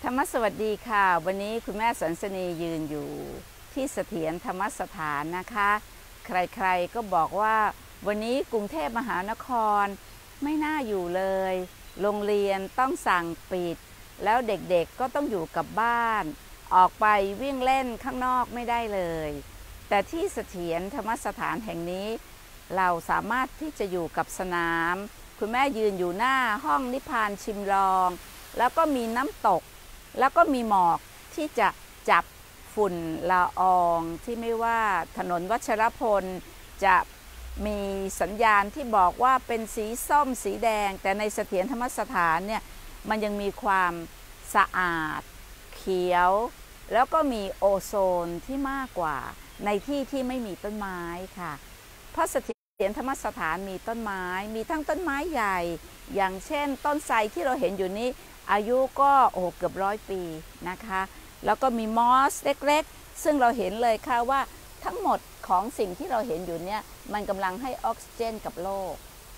ธรรมสวัสดีค่ะวันนี้คุณแม่สันสนียืนอยู่ที่เสถียรธรรมสถานนะคะใครๆก็บอกว่าวันนี้กรุงเทพมหานครไม่น่าอยู่เลยโรงเรียนต้องสั่งปิดแล้วเด็กๆก็ต้องอยู่กับบ้านออกไปวิ่งเล่นข้างนอกไม่ได้เลยแต่ที่เสถียรธรรมสถานแห่งนี้เราสามารถที่จะอยู่กับสนามคุณแม่ยืนอยู่หน้าห้องนิพพานชิมลองแล้วก็มีน้ำตกแล้วก็มีหมอกที่จะจับฝุ่นละอองที่ไม่ว่าถนนวัชรพลจะมีสัญญาณที่บอกว่าเป็นสีส้มสีแดงแต่ในเสถียรธรรมสถานเนี่ยมันยังมีความสะอาดเขียวแล้วก็มีโอโซนที่มากกว่าในที่ที่ไม่มีต้นไม้ค่ะเพราะเสถียรธรรมสถานมีต้นไม้มีทั้งต้นไม้ใหญ่อย่างเช่นต้นไทรที่เราเห็นอยู่นี้อายุก็เกือบ100 ปีนะคะแล้วก็มีมอสเล็กๆซึ่งเราเห็นเลยค่ะว่าทั้งหมดของสิ่งที่เราเห็นอยู่เนี่ยมันกำลังให้ออกซิเจนกับโลก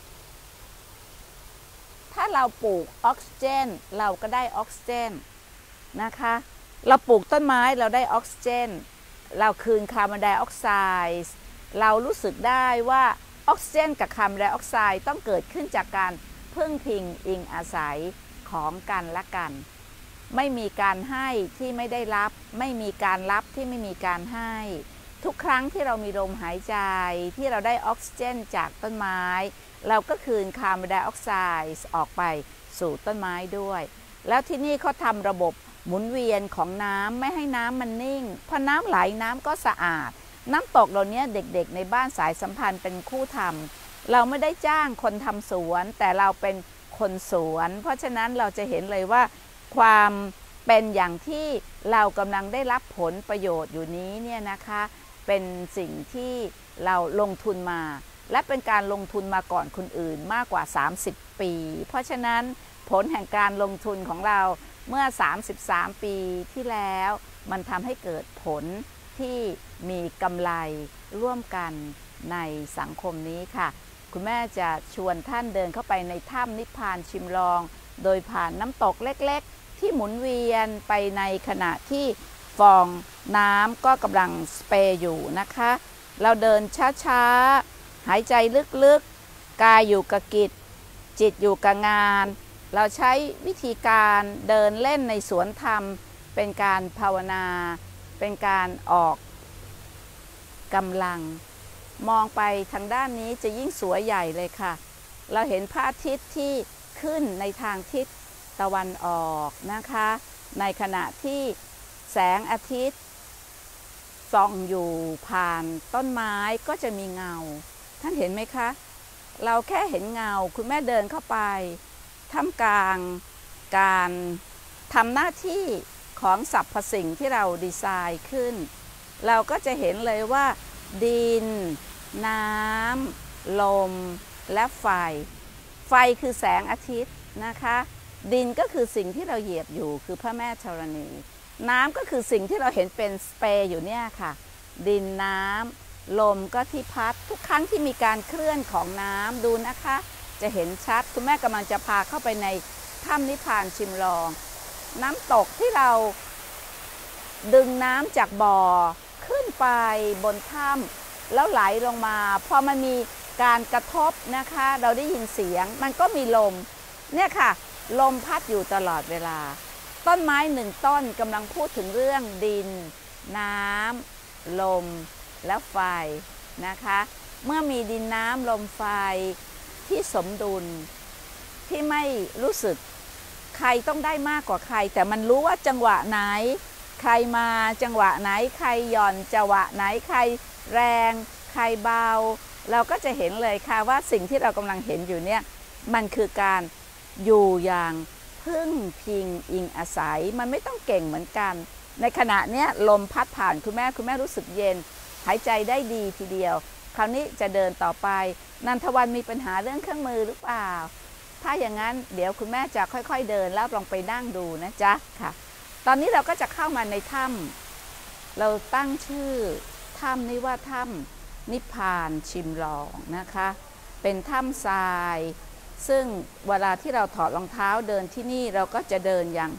ถ้าเราปลูกออกซิเจนเราก็ได้ออกซิเจนนะคะเราปลูกต้นไม้เราได้ออกซิเจนเราคืนคาร์บอนไดออกไซด์เรารู้สึกได้ว่าออกซิเจนกับคาร์บอนไดออกไซด์ต้องเกิดขึ้นจากการพึ่งพิงอิงอาศัยของกันและกันไม่มีการให้ที่ไม่ได้รับไม่มีการรับที่ไม่มีการให้ทุกครั้งที่เรามีลมหายใจที่เราได้ออกซิเจนจากต้นไม้เราก็คืนคาร์บอนไดออกไซด์ออกไปสู่ต้นไม้ด้วยแล้วที่นี่เขาทำระบบหมุนเวียนของน้ำไม่ให้น้ำมันนิ่งพอน้ำไหลน้ำก็สะอาดน้ำตกเหล่านี้เด็กๆในบ้านสายสัมพันธ์เป็นคู่ทำเราไม่ได้จ้างคนทำสวนแต่เราเป็นคนสวนเพราะฉะนั้นเราจะเห็นเลยว่าความเป็นอย่างที่เรากำลังได้รับผลประโยชน์อยู่นี้เนี่ยนะคะเป็นสิ่งที่เราลงทุนมาและเป็นการลงทุนมาก่อนคนอื่นมากกว่า30 ปีเพราะฉะนั้นผลแห่งการลงทุนของเราเมื่อ33 ปีที่แล้วมันทำให้เกิดผลที่มีกำไรร่วมกันในสังคมนี้ค่ะคุณแม่จะชวนท่านเดินเข้าไปในถ้ำนิพพานชิมลองโดยผ่านน้ำตกเล็กๆที่หมุนเวียนไปในขณะที่ฟองน้ำก็กำลังสเปรย์อยู่นะคะเราเดินช้าๆหายใจลึกๆกายอยู่กับกิจจิตอยู่กับงานเราใช้วิธีการเดินเล่นในสวนธรรมเป็นการภาวนาเป็นการออกกำลังมองไปทางด้านนี้จะยิ่งสวยใหญ่เลยค่ะเราเห็นพระอาทิตย์ที่ขึ้นในทางทิศตะวันออกนะคะในขณะที่แสงอาทิตย์ส่องอยู่ผ่านต้นไม้ก็จะมีเงาท่านเห็นไหมคะเราแค่เห็นเงาคุณแม่เดินเข้าไปท่ามกลางการทำหน้าที่ของสรรพสิ่งที่เราดีไซน์ขึ้นเราก็จะเห็นเลยว่าดินน้ำลมและไฟไฟคือแสงอาทิตย์นะคะดินก็คือสิ่งที่เราเหยียบอยู่คือพระแม่ธรณีน้ำก็คือสิ่งที่เราเห็นเป็นสเปรย์อยู่เนี่ยค่ะดินน้ำลมก็ที่พัดทุกครั้งที่มีการเคลื่อนของน้ำดูนะคะจะเห็นชัดคุณแม่กำลังจะพาเข้าไปในถ้ำนิพพานชิมลองน้ำตกที่เราดึงน้ำจากบ่อขึ้นไปบนถ้ำแล้วไหลลงมาพอมันมีการกระทบนะคะเราได้ยินเสียงมันก็มีลมเนี่ยค่ะลมพัดอยู่ตลอดเวลาต้นไม้1 ต้นกำลังพูดถึงเรื่องดินน้ำลมและไฟนะคะเมื่อมีดินน้ำลมไฟที่สมดุลที่ไม่รู้สึกใครต้องได้มากกว่าใครแต่มันรู้ว่าจังหวะไหนใครมาจังหวะไหนใครหย่อนจังหวะไหนใครแรงใครเบาเราก็จะเห็นเลยค่ะว่าสิ่งที่เรากำลังเห็นอยู่เนี่ยมันคือการอยู่อย่างพึ่งพิงอิงอาศัยมันไม่ต้องเก่งเหมือนกันในขณะนี้ลมพัดผ่านคุณแม่รู้สึกเย็นหายใจได้ดีทีเดียวคราวนี้จะเดินต่อไปนันทวันมีปัญหาเรื่องเครื่องมือหรือเปล่าถ้าอย่างนั้นเดี๋ยวคุณแม่จะค่อยๆเดินแล้วลองไปนั่งดูนะจ๊ะค่ะตอนนี้เราก็จะเข้ามาในถ้ำเราตั้งชื่อถ้ำนี้ว่าถ้ำนิพพานชิมลองนะคะเป็นถ้ำทรายซึ่งเวลาที่เราถอดรองเท้าเดินที่นี่เราก็จะเดินอย่าง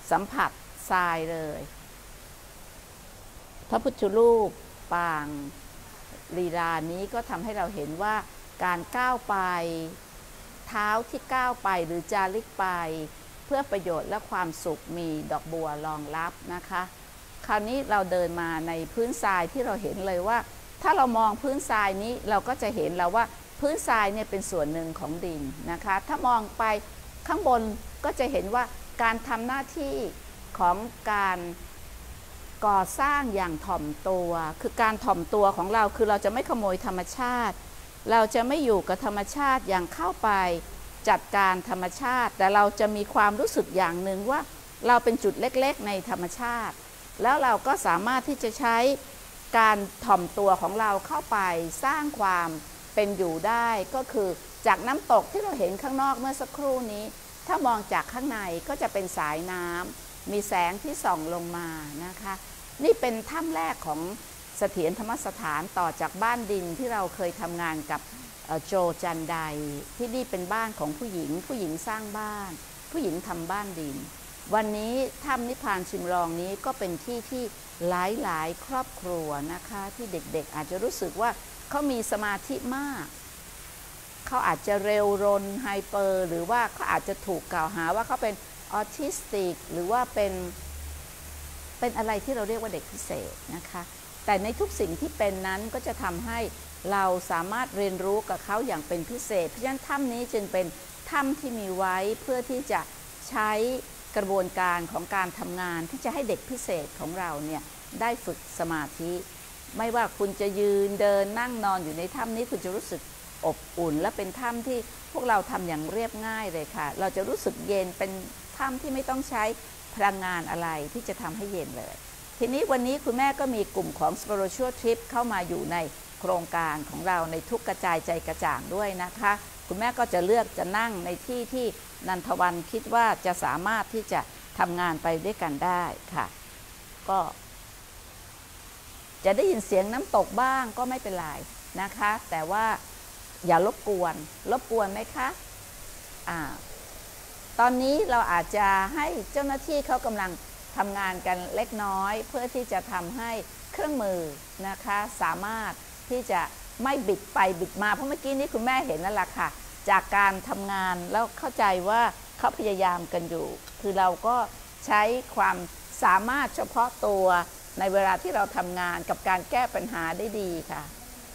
สัมผัสทรายเลยพระพุทธรูปปางลีลานี้ก็ทำให้เราเห็นว่าการก้าวไปเท้าที่ก้าวไปหรือจาริกไปเพื่อประโยชน์และความสุขมีดอกบัวรองรับนะคะคราวนี้เราเดินมาในพื้นทรายที่เราเห็นเลยว่าถ้าเรามองพื้นทรายนี้เราก็จะเห็นแล้วว่าพื้นทรายเนี่ยเป็นส่วนหนึ่งของดินนะคะถ้ามองไปข้างบนก็จะเห็นว่าการทำหน้าที่ของการก่อสร้างอย่างถ่อมตัวคือการถ่อมตัวของเราคือเราจะไม่ขโมยธรรมชาติเราจะไม่อยู่กับธรรมชาติอย่างเข้าไปจัดการธรรมชาติแต่เราจะมีความรู้สึกอย่างหนึ่งว่าเราเป็นจุดเล็กๆในธรรมชาติแล้วเราก็สามารถที่จะใช้การถ่อมตัวของเราเข้าไปสร้างความเป็นอยู่ได้ก็คือจากน้ำตกที่เราเห็นข้างนอกเมื่อสักครู่นี้ถ้ามองจากข้างในก็จะเป็นสายน้ำมีแสงที่ส่องลงมานะคะนี่เป็นถ้ำแรกของเสถียรธรรมสถานต่อจากบ้านดินที่เราเคยทำงานกับโจจันไดที่นี่เป็นบ้านของผู้หญิงสร้างบ้านผู้หญิงทำบ้านดินวันนี้ถ้ำนิพพานชิมรองนี้ก็เป็นที่ที่หลายครอบครัวนะคะที่เด็กๆอาจจะรู้สึกว่าเขามีสมาธิมากเขาอาจจะเร็วรนไฮเปอร์หรือว่าเขาอาจจะถูกกล่าวหาว่าเขาเป็นออทิสติกหรือว่าเป็นอะไรที่เราเรียกว่าเด็กพิเศษนะคะแต่ในทุกสิ่งที่เป็นนั้นก็จะทำให้เราสามารถเรียนรู้กับเขาอย่างเป็นพิเศษเพราะฉะนั้นถ้ำนี้จึงเป็นถ้ำที่มีไว้เพื่อที่จะใช้กระบวนการของการทำงานที่จะให้เด็กพิเศษของเราเนี่ยได้ฝึกสมาธิไม่ว่าคุณจะยืนเดินนั่งนอนอยู่ในถ้ำนี้คุณจะรู้สึกอบอุ่นและเป็นถ้ำที่พวกเราทำอย่างเรียบง่ายเลยค่ะเราจะรู้สึกเย็นเป็นถ้ำที่ไม่ต้องใช้พลังงานอะไรที่จะทำให้เย็นเลยทีนี้วันนี้คุณแม่ก็มีกลุ่มของ Spiritual Trip เข้ามาอยู่ในโครงการของเราในทุกกระจายใจกระจ่างด้วยนะคะคุณแม่ก็จะเลือกจะนั่งในที่ที่นันทวันคิดว่าจะสามารถที่จะทำงานไปด้วยกันได้ค่ะก็จะได้ยินเสียงน้ำตกบ้างก็ไม่เป็นไรนะคะแต่ว่าอย่ารบกวนไหมคะตอนนี้เราอาจจะให้เจ้าหน้าที่เขากำลังทำงานกันเล็กน้อยเพื่อที่จะทำให้เครื่องมือนะคะสามารถที่จะไม่บิดไปบิดมาเพราะเมื่อกี้นี้คุณแม่เห็นนั่นแหละค่ะจากการทำงานแล้วเข้าใจว่าเขาพยายามกันอยู่คือเราก็ใช้ความสามารถเฉพาะตัวในเวลาที่เราทำงานกับการแก้ปัญหาได้ดีค่ะ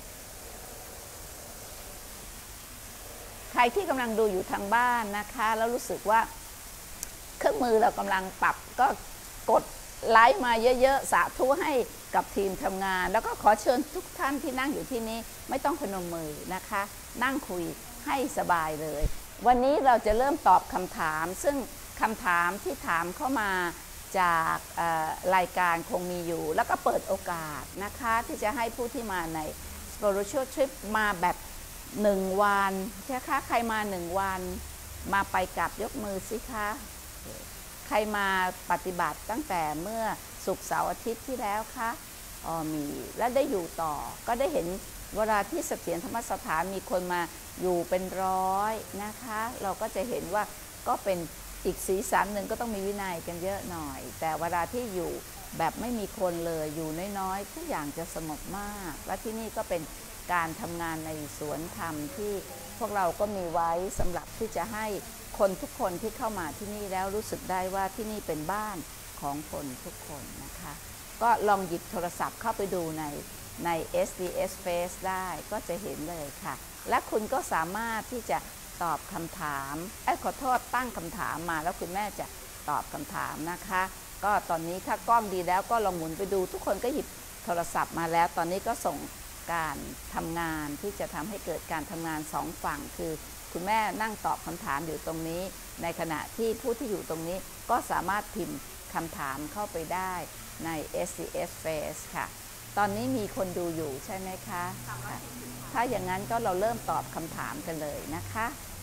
ใครที่กำลังดูอยู่ทางบ้านนะคะแล้วรู้สึกว่าเครื่องมือเรากำลังปรับก็กดไลค์มาเยอะๆสาธุให้กับทีมทำงานแล้วก็ขอเชิญทุกท่านที่นั่งอยู่ที่นี้ไม่ต้องพนมมือนะคะนั่งคุยให้สบายเลยวันนี้เราจะเริ่มตอบคำถามซึ่งคำถามที่ถามเข้ามาจากรายการคงมีอยู่แล้วก็เปิดโอกาสนะคะที่จะให้ผู้ที่มาใน Spiritual Trip มาแบบ1 วันใช่คะใครมา1 วันมาไปกลับยกมือสิคะใครมาปฏิบัติตั้งแต่เมื่อศุกร์เสาร์อาทิตย์ที่แล้วคะมีและได้อยู่ต่อก็ได้เห็นเวลาที่เสถียรธรรมสถานมีคนมาอยู่เป็นร้อยนะคะเราก็จะเห็นว่าก็เป็นอีกสีสันหนึ่งก็ต้องมีวินัยกันเยอะหน่อยแต่เวลาที่อยู่แบบไม่มีคนเลยอยู่น้อยๆทุกอย่างจะสงบมากและที่นี่ก็เป็นการทำงานในสวนธรรมที่พวกเราก็มีไว้สำหรับที่จะให้คนทุกคนที่เข้ามาที่นี่แล้วรู้สึกได้ว่าที่นี่เป็นบ้านของคนทุกคนนะคะก็ลองหยิบโทรศัพท์เข้าไปดูใน SDS Face ได้ก็จะเห็นเลยค่ะและคุณก็สามารถที่จะตอบคำถามขอโทษตั้งคำถามมาแล้วคุณแม่จะตอบคำถามนะคะก็ตอนนี้ถ้ากล้องดีแล้วก็ลองหมุนไปดูทุกคนก็หยิบโทรศัพท์มาแล้วตอนนี้ก็ส่งการทำงานที่จะทำให้เกิดการทำงาน2 ฝั่งคือคุณแม่นั่งตอบคำถามอยู่ตรงนี้ในขณะที่ผู้ที่อยู่ตรงนี้ก็สามารถพิมพ์คำถามเข้าไปได้ใน SDS Face ค่ะตอนนี้มีคนดูอยู่ใช่ไหมคะถ้าอย่างนั้นก็เราเริ่มตอบคำถามกันเลยนะคะ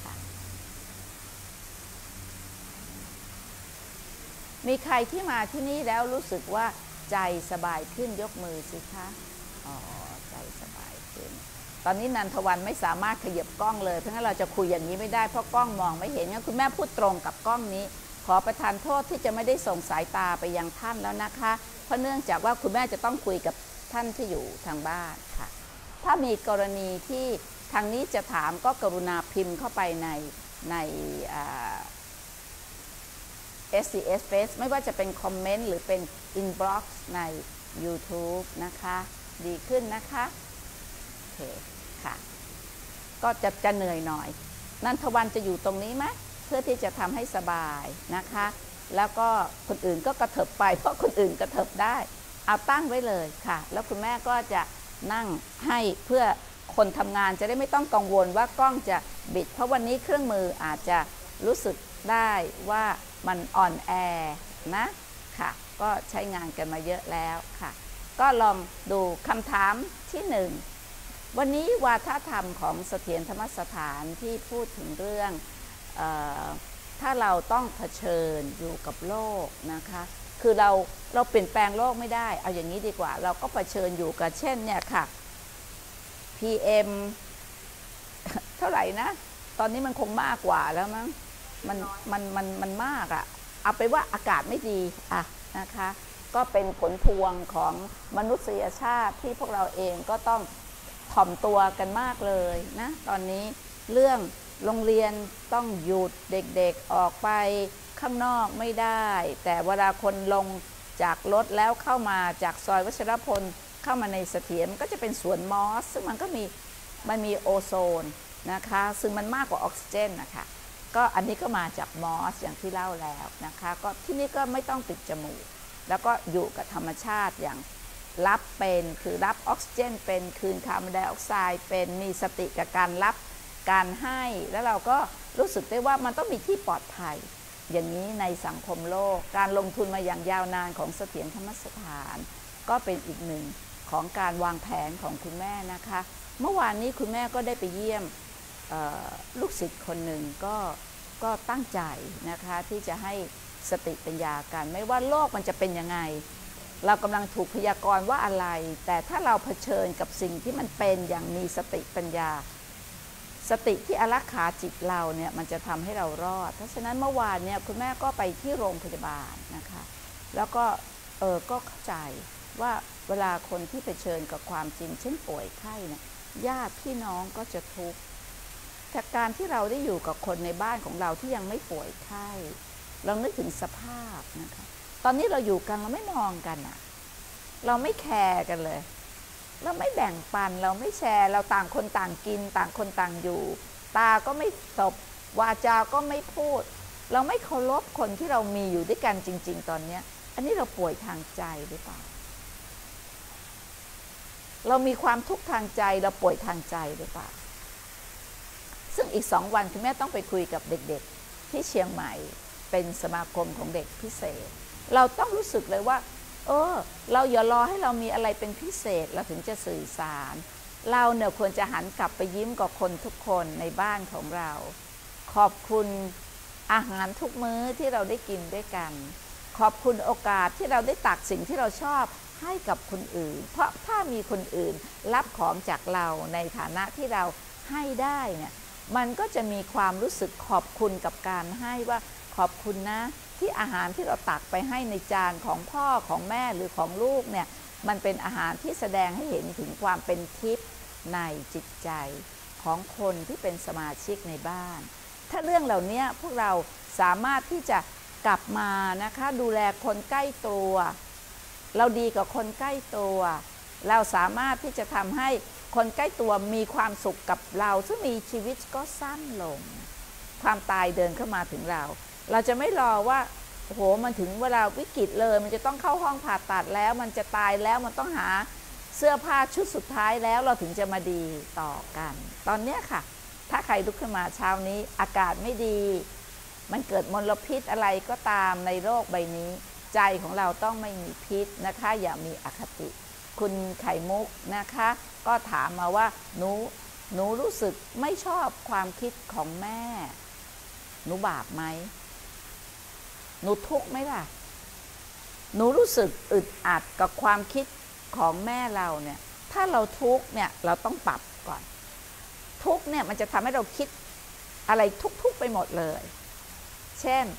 มีใครที่มาที่นี่แล้วรู้สึกว่าใจสบายขึ้นยกมือสิคะใจสบายขึ้นตอนนี้นันทวันไม่สามารถขยับกล้องเลยเพราะงั้นเราจะคุยอย่างนี้ไม่ได้เพราะกล้องมองไม่เห็นงั้นคุณแม่พูดตรงกับกล้องนี้ขอประทานโทษที่จะไม่ได้ส่งสายตาไปยังท่านแล้วนะคะเพราะเนื่องจากว่าคุณแม่จะต้องคุยกับท่านที่อยู่ทางบ้านค่ะถ้ามีกรณีที่ทางนี้จะถามก็กรุณาพิมพ์เข้าไปในSCS Face ไม่ว่าจะเป็นคอมเมนต์หรือเป็น Inbox ใน YouTube นะคะดีขึ้นนะคะโอเคค่ะก็จะเหนื่อยหน่อยนันทวันจะอยู่ตรงนี้ไหมเพื่อที่จะทำให้สบายนะคะแล้วก็คนอื่นก็กระเถิบไปเพราะคนอื่นกระเถิบได้เอาตั้งไว้เลยค่ะแล้วคุณแม่ก็จะนั่งให้เพื่อคนทำงานจะได้ไม่ต้องกังวลว่ากล้องจะบิดเพราะวันนี้เครื่องมืออาจจะรู้สึกได้ว่ามันอ่อนแอนะค่ะก็ใช้งานกันมาเยอะแล้วค่ะก็ลองดูคำถามที่1วันนี้วาทธรรมของเสถียรธรรมสถานที่พูดถึงเรื่องถ้าเราต้องเผชิญอยู่กับโลกนะคะคือเราเปลี่ยนแปลงโลกไม่ได้เอาอย่างนี้ดีกว่าเราก็เผชิญอยู่กับเช่นเนี่ยค่ะ PM เท่าไหร่นะตอนนี้มันคงมากกว่าแล้วมั้งมันมากอะเอาไปว่าอากาศไม่ดีอะนะคะก็เป็นผลพวงของมนุษยชาติที่พวกเราเองก็ต้องถ่อมตัวกันมากเลยนะตอนนี้เรื่องโรงเรียนต้องหยุดเด็กๆออกไปข้างนอกไม่ได้แต่เวลาคนลงจากรถแล้วเข้ามาจากซอยวัชรพลเข้ามาในเสถียรมันก็จะเป็นสวนมอสซึ่งมันมีโอโซนนะคะซึ่งมันมากกว่าออกซิเจนนะคะก็อันนี้ก็มาจากมอสอย่างที่เล่าแล้วนะคะก็ที่นี่ก็ไม่ต้องปิดจมูกแล้วก็อยู่กับธรรมชาติอย่างรับเป็นคือรับออกซิเจนเป็นคืนคาร์บอนไดออกไซด์เป็นมีสติกับการรับการให้แล้วเราก็รู้สึกได้ว่ามันต้องมีที่ปลอดภัยอย่างนี้ในสังคมโลกการลงทุนมาอย่างยาวนานของเสถียรธรรมสถานก็เป็นอีกหนึ่งของการวางแผนของคุณแม่นะคะเมื่อวานนี้คุณแม่ก็ได้ไปเยี่ยมลูกศิษย์คนหนึ่งก็ตั้งใจนะคะที่จะให้สติปัญญากันไม่ว่าโลกมันจะเป็นยังไงเรากำลังถูกพยากรณ์ว่าอะไรแต่ถ้าเราเผชิญกับสิ่งที่มันเป็นอย่างมีสติปัญญาสติที่อารักขาจิตเราเนี่ยมันจะทำให้เรารอดเพราะฉะนั้นเมื่อวานเนี่ยคุณแม่ก็ไปที่โรงพยาบาลนะคะแล้วก็ก็เข้าใจว่าเวลาคนที่เผชิญกับความจริงเช่นป่วยไข้เนี่ยญาติพี่น้องก็จะทุกข์จากการที่เราได้อยู่กับคนในบ้านของเราที่ยังไม่ป่วยไข้เรานึกถึงสภาพนะคะตอนนี้เราอยู่กันเราไม่มองกันอะเราไม่แคร์กันเลยเราไม่แบ่งปันเราไม่แชร์เราต่างคนต่างกินต่างคนต่างอยู่ตาก็ไม่สบวาจาก็ไม่พูดเราไม่เคารพคนที่เรามีอยู่ด้วยกันจริงๆตอนนี้อันนี้เราป่วยทางใจหรือเปล่าเรามีความทุกข์ทางใจเราป่วยทางใจหรือเปล่าซึ่งอีก2 วันคุณแม่ต้องไปคุยกับเด็กๆที่เชียงใหม่เป็นสมาคมของเด็กพิเศษเราต้องรู้สึกเลยว่าเราอย่ารอให้เรามีอะไรเป็นพิเศษเราถึงจะสื่อสารเราเนี่ยควรจะหันกลับไปยิ้มกับคนทุกคนในบ้านของเราขอบคุณอาหารทุกมื้อที่เราได้กินด้วยกันขอบคุณโอกาสที่เราได้ตักสิ่งที่เราชอบให้กับคนอื่นเพราะถ้ามีคนอื่นรับของจากเราในฐานะที่เราให้ได้เนี่ยมันก็จะมีความรู้สึกขอบคุณกับการให้ว่าขอบคุณนะที่อาหารที่เราตักไปให้ในจานของพ่อของแม่หรือของลูกเนี่ยมันเป็นอาหารที่แสดงให้เห็นถึงความเป็นทิพย์ในจิตใจของคนที่เป็นสมาชิกในบ้านถ้าเรื่องเหล่านี้พวกเราสามารถที่จะกลับมานะคะดูแลคนใกล้ตัวเราดีกับคนใกล้ตัวเราสามารถที่จะทำให้คนใกล้ตัวมีความสุขกับเราซึ่งมีชีวิตก็สั้นลงความตายเดินเข้ามาถึงเราจะไม่รอว่าโอ้โหมันถึงเวลาวิกฤตเลยมันจะต้องเข้าห้องผ่าตัดแล้วมันจะตายแล้วมันต้องหาเสื้อผ้าชุดสุดท้ายแล้วเราถึงจะมาดีต่อกันตอนนี้ค่ะถ้าใครลุกขึ้นมาเช้านี้อากาศไม่ดีมันเกิดมลพิษอะไรก็ตามในโลกใบนี้ใจของเราต้องไม่มีพิษนะคะอย่ามีอคติคุณไข่มุกนะคะก็ถามมาว่าหนูรู้สึกไม่ชอบความคิดของแม่หนูบาปไหมหนูทุกข์ไหมล่ะหนูรู้สึกอึดอัดกับความคิดของแม่เราเนี่ยถ้าเราทุกข์เนี่ยเราต้องปรับก่อนทุกข์เนี่ยมันจะทำให้เราคิดอะไรทุกข์ไปหมดเลยเช่น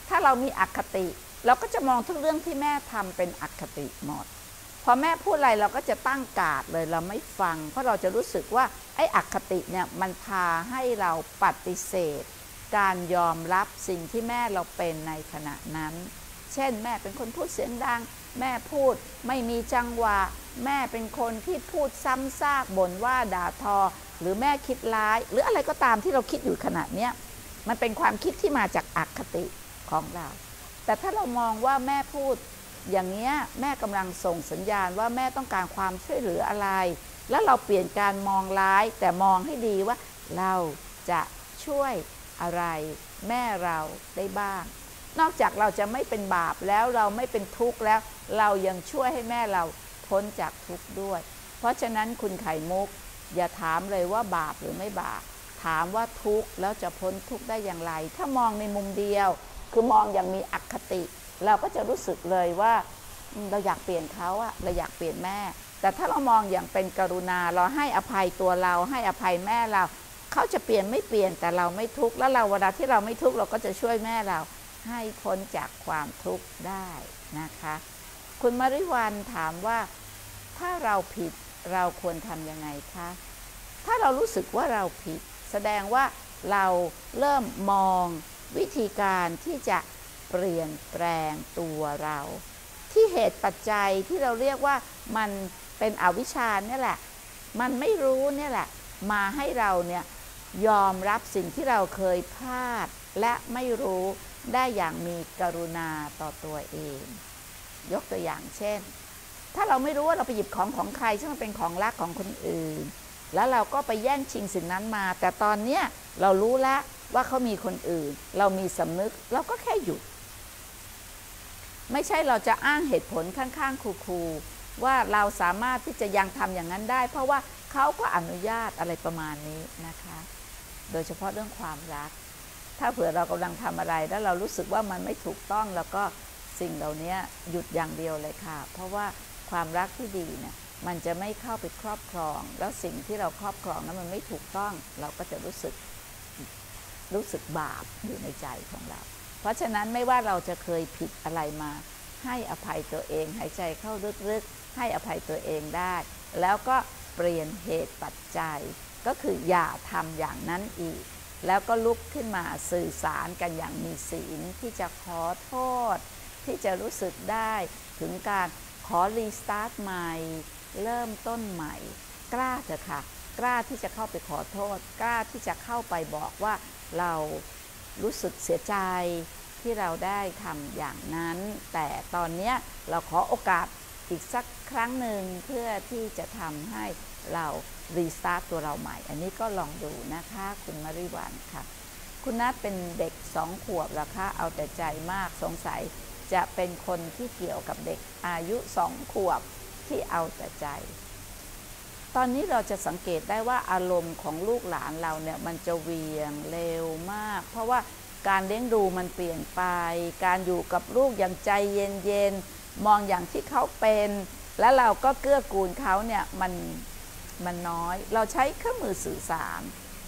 ถ้าเรามีอคติเราก็จะมองทุกเรื่องที่แม่ทำเป็นอคติหมดพอแม่พูดอะไรเราก็จะตั้งการ์ดเลยเราไม่ฟังเพราะเราจะรู้สึกว่าไอ้อคติเนี่ยมันพาให้เราปฏิเสธการยอมรับสิ่งที่แม่เราเป็นในขณะนั้นเช่นแม่เป็นคนพูดเสียงดังแม่พูดไม่มีจังหวะแม่เป็นคนที่พูดซ้ำซากบ่นว่าด่าทอหรือแม่คิดร้ายหรืออะไรก็ตามที่เราคิดอยู่ขณะเนี้ยมันเป็นความคิดที่มาจากอคติของเราแต่ถ้าเรามองว่าแม่พูดอย่างเงี้ยแม่กำลังส่งสัญญาณว่าแม่ต้องการความช่วยเหลืออะไรแล้วเราเปลี่ยนการมองร้ายแต่มองให้ดีว่าเราจะช่วยอะไรแม่เราได้บ้างนอกจากเราจะไม่เป็นบาปแล้วเราไม่เป็นทุกข์แล้วเรายังช่วยให้แม่เราพ้นจากทุกข์ด้วยเพราะฉะนั้นคุณไข่มุกอย่าถามเลยว่าบาปหรือไม่บาปถามว่าทุกข์แล้วจะพ้นทุกข์ได้อย่างไรถ้ามองในมุมเดียวคือมองอย่างมีอคติเราก็จะรู้สึกเลยว่าเราอยากเปลี่ยนเขาอะเราอยากเปลี่ยนแม่แต่ถ้าเรามองอย่างเป็นกรุณาเราให้อภัยตัวเราให้อภัยแม่เราเขาจะเปลี่ยนไม่เปลี่ยนแต่เราไม่ทุกข์แล้วเราเวลาที่เราไม่ทุกข์เราก็จะช่วยแม่เราให้พ้นจากความทุกข์ได้นะคะคุณมริวรรณถามว่าถ้าเราผิดเราควรทำยังไงคะถ้าเรารู้สึกว่าเราผิดแสดงว่าเราเริ่มมองวิธีการที่จะเปลี่ยนแปลงตัวเราที่เหตุปัจจัยที่เราเรียกว่ามันเป็นอวิชชาเนี่ยแหละมันไม่รู้เนี่ยแหละมาให้เราเนี่ยยอมรับสิ่งที่เราเคยพลาดและไม่รู้ได้อย่างมีกรุณาต่อตัวเองยกตัวอย่างเช่นถ้าเราไม่รู้ว่าเราไปหยิบของใครซึ่งมันเป็นของรักของคนอื่นแล้วเราก็ไปแย่งชิงสิ่งนั้นมาแต่ตอนเนี้ยเรารู้แล้วว่าเขามีคนอื่นเรามีสำนึกเราก็แค่หยุดไม่ใช่เราจะอ้างเหตุผลข้างๆคูๆว่าเราสามารถที่จะยังทำอย่างนั้นได้เพราะว่าเขาก็อนุญาตอะไรประมาณนี้นะคะโดยเฉพาะเรื่องความรักถ้าเผื่อเรากำลังทำอะไรแล้วเรารู้สึกว่ามันไม่ถูกต้องแล้วก็สิ่งเหล่านี้หยุดอย่างเดียวเลยค่ะเพราะว่าความรักที่ดีเนี่ยมันจะไม่เข้าไปครอบครองแล้วสิ่งที่เราครอบครองนั้นมันไม่ถูกต้องเราก็จะรู้สึกบาปอยู่ในใจของเราเพราะฉะนั้นไม่ว่าเราจะเคยผิดอะไรมาให้อภัยตัวเองหายใจเข้าลึกๆให้อภัยตัวเองได้แล้วก็เปลี่ยนเหตุปัจจัยก็คืออย่าทำอย่างนั้นอีกแล้วก็ลุกขึ้นมาสื่อสารกันอย่างมีศีลที่จะขอโทษที่จะรู้สึกได้ถึงการขอรีสตาร์ทใหม่เริ่มต้นใหม่กล้าเถอะค่ะกล้าที่จะเข้าไปขอโทษกล้าที่จะเข้าไปบอกว่าเรารู้สึกเสียใจที่เราได้ทำอย่างนั้นแต่ตอนนี้เราขอโอกาสอีกสักครั้งหนึ่งเพื่อที่จะทำให้เรารีสตาร์ทตัวเราใหม่อันนี้ก็ลองดูนะคะคุณมริวรรณค่ะคุณนัทเป็นเด็ก2 ขวบแล้วคะเอาแต่ใจมากสงสัยจะเป็นคนที่เกี่ยวกับเด็กอายุ2 ขวบที่เอาแต่ใจตอนนี้เราจะสังเกตได้ว่าอารมณ์ของลูกหลานเราเนี่ยมันจะเหวี่ยงเร็วมากเพราะว่าการเลี้ยงดูมันเปลี่ยนไปการอยู่กับลูกอย่างใจเย็นๆมองอย่างที่เขาเป็นแล้วเราก็เกื้อกูลเขาเนี่ยมันน้อยเราใช้เครื่องมือสื่อสาร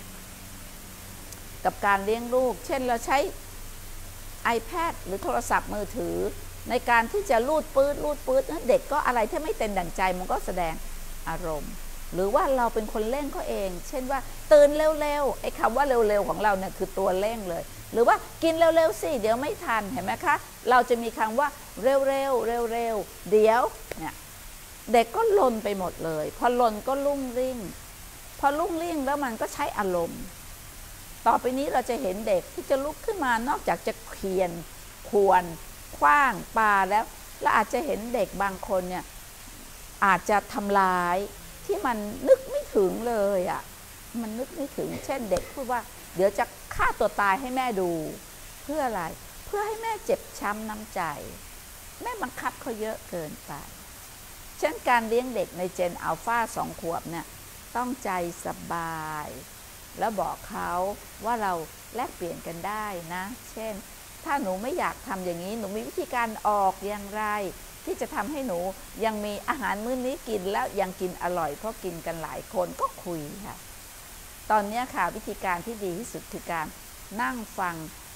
กับการเลี้ยงลูกเช่นเราใช้ iPad หรือโทรศัพท์มือถือในการที่จะลูดปื๊ดเด็กก็อะไรที่ไม่เต็มดั่งใจมันก็แสดงอารมณ์หรือว่าเราเป็นคนเร่งเขาเองเช่นว่าตื่นเร็วๆไอ้คำว่าเร็วๆของเราเนี่ยคือตัวเร่งเลยหรือว่ากินเร็วๆสิเดี๋ยวไม่ทันเห็นไหมคะเราจะมีคำว่าเร็วๆเร็วๆเดี๋ยวเนี่ยเด็กก็ลนไปหมดเลยพอลนก็ลุ่งริ่งพอลุ่งริ่งแล้วมันก็ใช้อารมณ์ต่อไปนี้เราจะเห็นเด็กที่จะลุกขึ้นมานอกจากจะเคียนควรขว้างปาแล้วอาจจะเห็นเด็กบางคนเนี่ยอาจจะทำร้ายที่มันนึกไม่ถึงเลยอ่ะมันนึกไม่ถึงเช่นเด็กพูดว่าเดี๋ยวจะฆ่าตัวตายให้แม่ดูเพื่ออะไรเพื่อให้แม่เจ็บช้ำน้ำใจแม่บังคับเขาเยอะเกินไปเช่นการเลี้ยงเด็กในเจนอัลฟา2 ขวบเนี่ยต้องใจสบายแล้วบอกเขาว่าเราแลกเปลี่ยนกันได้นะเช่นถ้าหนูไม่อยากทำอย่างนี้หนูมีวิธีการออกอย่างไรที่จะทำให้หนูยังมีอาหารมื้อนี้กินแล้วยังกินอร่อยเพราะกินกันหลายคนก็คุยค่ะตอนนี้ค่ะวิธีการที่ดีที่สุดคือการนั่งฟัง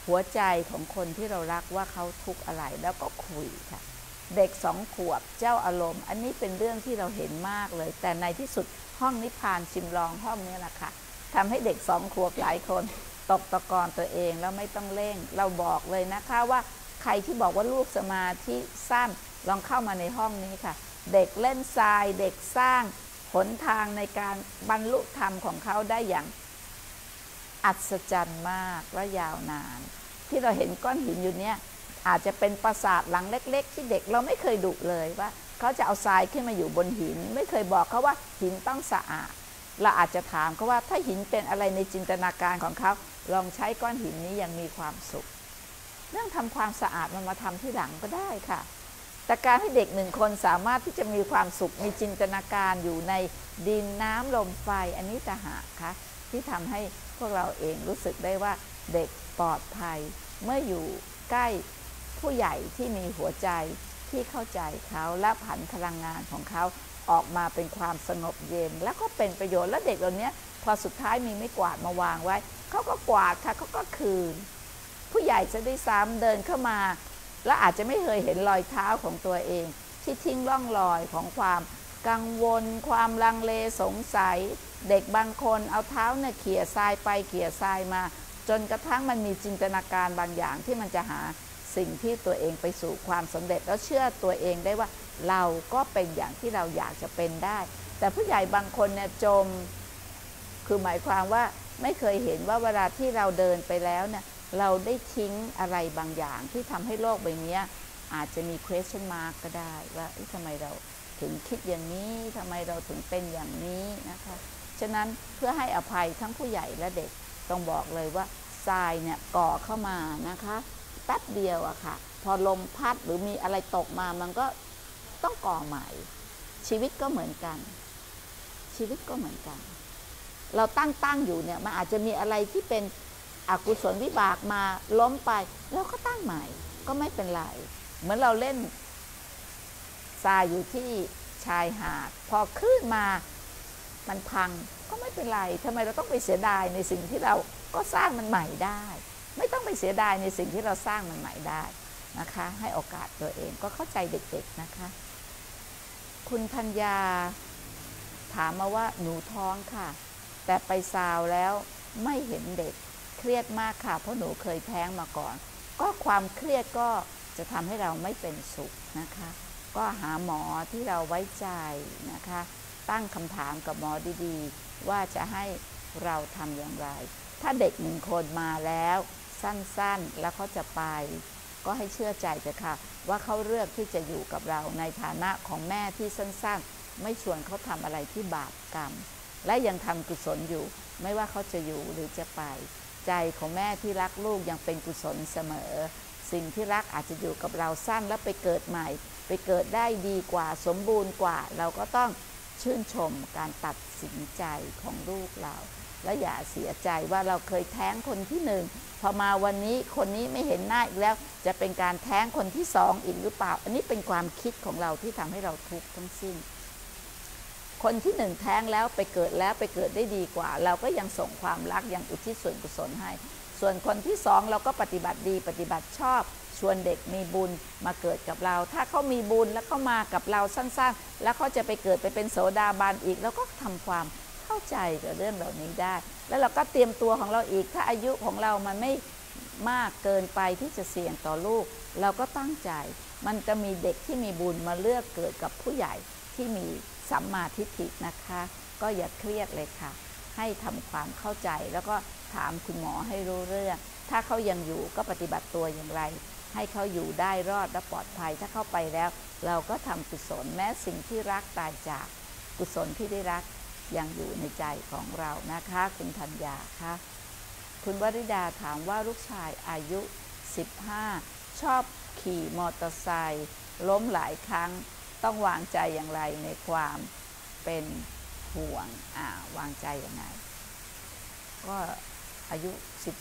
หัวใจของคนที่เรารักว่าเขาทุกข์อะไรแล้วก็คุยค่ะเด็ก2 ขวบเจ้าอารมณ์อันนี้เป็นเรื่องที่เราเห็นมากเลยแต่ในที่สุดห้องนิพพานชิมลองห้องนี้แหละค่ะทำให้เด็ก2 ขวบหลายคนตกตะกอนตัวเองแล้วไม่ต้องเร่งเราบอกเลยนะคะว่าใครที่บอกว่าลูกสมาธิสั้นลองเข้ามาในห้องนี้ค่ะเด็กเล่นทรายเด็กสร้างหนทางในการบรรลุธรรมของเขาได้อย่างอัศจรรย์มากและยาวนานที่เราเห็นก้อนหินอยู่เนี่ยอาจจะเป็นปราสาทหลังเล็กๆที่เด็กเราไม่เคยดุเลยว่าเขาจะเอาทรายขึ้นมาอยู่บนหินไม่เคยบอกเขาว่าหินต้องสะอาดเราอาจจะถามเขาว่าถ้าหินเป็นอะไรในจินตนาการของเขาลองใช้ก้อนหินนี้อย่างมีความสุขเรื่องทำความสะอาดมันมาทำที่หลังก็ได้ค่ะแต่การให้เด็ก1 คนสามารถที่จะมีความสุขมีจินตนาการอยู่ในดินน้ำลมไฟอันนี้ต่างหากค่ะที่ทำให้พวกเราเองรู้สึกได้ว่าเด็กปลอดภัยเมื่ออยู่ใกล้ผู้ใหญ่ที่มีหัวใจที่เข้าใจเขาและผันพลังงานของเขาออกมาเป็นความสงบเย็นแล้วก็เป็นประโยชน์และเด็กเหล่านี้พอสุดท้ายมีไม้กวาดมาวางไว้เขาก็กวาดค่ะเขาก็คืนผู้ใหญ่จะได้ซ้ำเดินเข้ามาและอาจจะไม่เคยเห็นรอยเท้าของตัวเองที่ทิ้งร่องรอยของความกังวลความลังเลสงสัยเด็กบางคนเอาเท้าเนี่ยเขี่ยทรายไปเขี่ยทรายมาจนกระทั่งมันมีจินตนาการบางอย่างที่มันจะหาสิ่งที่ตัวเองไปสู่ความสำเร็จแล้วเชื่อตัวเองได้ว่าเราก็เป็นอย่างที่เราอยากจะเป็นได้แต่ผู้ใหญ่บางคนเนี่ยจมคือหมายความว่าไม่เคยเห็นว่าเวลาที่เราเดินไปแล้วเนี่ยเราได้ทิ้งอะไรบางอย่างที่ทำให้โลกใบนี้อาจจะมี question mark ก็ได้ว่าทำไมเราถึงคิดอย่างนี้ทำไมเราถึงเป็นอย่างนี้นะคะฉะนั้นเพื่อให้อภัยทั้งผู้ใหญ่และเด็กต้องบอกเลยว่าทรายเนี่ยก่อเข้ามานะคะแป๊บเดียวอะค่ะพอลมพัดหรือมีอะไรตกมามันก็ต้องก่อใหม่ชีวิตก็เหมือนกันชีวิตก็เหมือนกันเราตั้งอยู่เนี่ยมันอาจจะมีอะไรที่เป็นอกุศลวิบากมาล้มไปแล้วก็ตั้งใหม่ก็ไม่เป็นไรเหมือนเราเล่นทรายอยู่ที่ชายหาดพอคลื่นมามันพังก็ไม่เป็นไรทำไมเราต้องไปเสียดายในสิ่งที่เราก็สร้างมันใหม่ได้ไม่ต้องไปเสียดายในสิ่งที่เราสร้างมันใหม่ได้นะคะให้โอกาสตัวเองก็เข้าใจเด็กๆนะคะคุณธัญญาถามมาว่าหนูท้องค่ะแต่ไปซาวแล้วไม่เห็นเด็กเครียดมากค่ะเพราะหนูเคยแท้งมาก่อนก็ความเครียดก็จะทำให้เราไม่เป็นสุขนะคะก็หาหมอที่เราไว้ใจนะคะตั้งคำถามกับหมอดีๆว่าจะให้เราทำอย่างไรถ้าเด็ก1 คนมาแล้วสั้นๆแล้วเขาจะไปก็ให้เชื่อใจเถอะค่ะว่าเขาเลือกที่จะอยู่กับเราในฐานะของแม่ที่สั้นๆไม่ชวนเขาทำอะไรที่บาปกรรมและยังทำกุศลอยู่ไม่ว่าเขาจะอยู่หรือจะไปใจของแม่ที่รักลูกยังเป็นกุศลเสมอสิ่งที่รักอาจจะอยู่กับเราสั้นแล้วไปเกิดใหม่ไปเกิดได้ดีกว่าสมบูรณ์กว่าเราก็ต้องชื่นชมการตัดสินใจของลูกเราและอย่าเสียใจว่าเราเคยแท้งคนที่1พอมาวันนี้คนนี้ไม่เห็นหน้าอีกแล้วจะเป็นการแท้งคนที่2อีกหรือเปล่าอันนี้เป็นความคิดของเราที่ทำให้เราทุกข์ทั้งสิ้นคนที่1แท้งแล้วไปเกิดได้ดีกว่าเราก็ยังส่งความรักยังอุทิศส่วนกุศลให้ส่วนคนที่2เราก็ปฏิบัติดีปฏิบัติชอบชวนเด็กมีบุญมาเกิดกับเราถ้าเขามีบุญแล้วเขามากับเราสั้นๆแล้วเขาจะไปเกิดไปเป็นโสดาบันอีกแล้วก็ทำความเข้าใจกับเรื่องเหล่านี้ได้แล้วเราก็เตรียมตัวของเราอีกถ้าอายุของเรามันไม่มากเกินไปที่จะเสี่ยงต่อลูกเราก็ตั้งใจมันจะมีเด็กที่มีบุญมาเลือกเกิดกับผู้ใหญ่ที่มีสัมมาทิฏฐินะคะก็อย่าเครียดเลยค่ะให้ทำความเข้าใจแล้วก็ถามคุณหมอให้รู้เรื่องถ้าเขายังอยู่ก็ปฏิบัติตัวอย่างไรให้เขาอยู่ได้รอดและปลอดภัยถ้าเข้าไปแล้วเราก็ทำกุศลแม้สิ่งที่รักตายจากกุศลที่ได้รักยังอยู่ในใจของเรานะคะคุณธัญญาค่ะคุณวริดาถามว่าลูกชายอายุ15ชอบขี่มอเตอร์ไซค์ล้มหลายครั้งต้องวางใจอย่างไรในความเป็นห่วงวางใจยังไงก็อายุ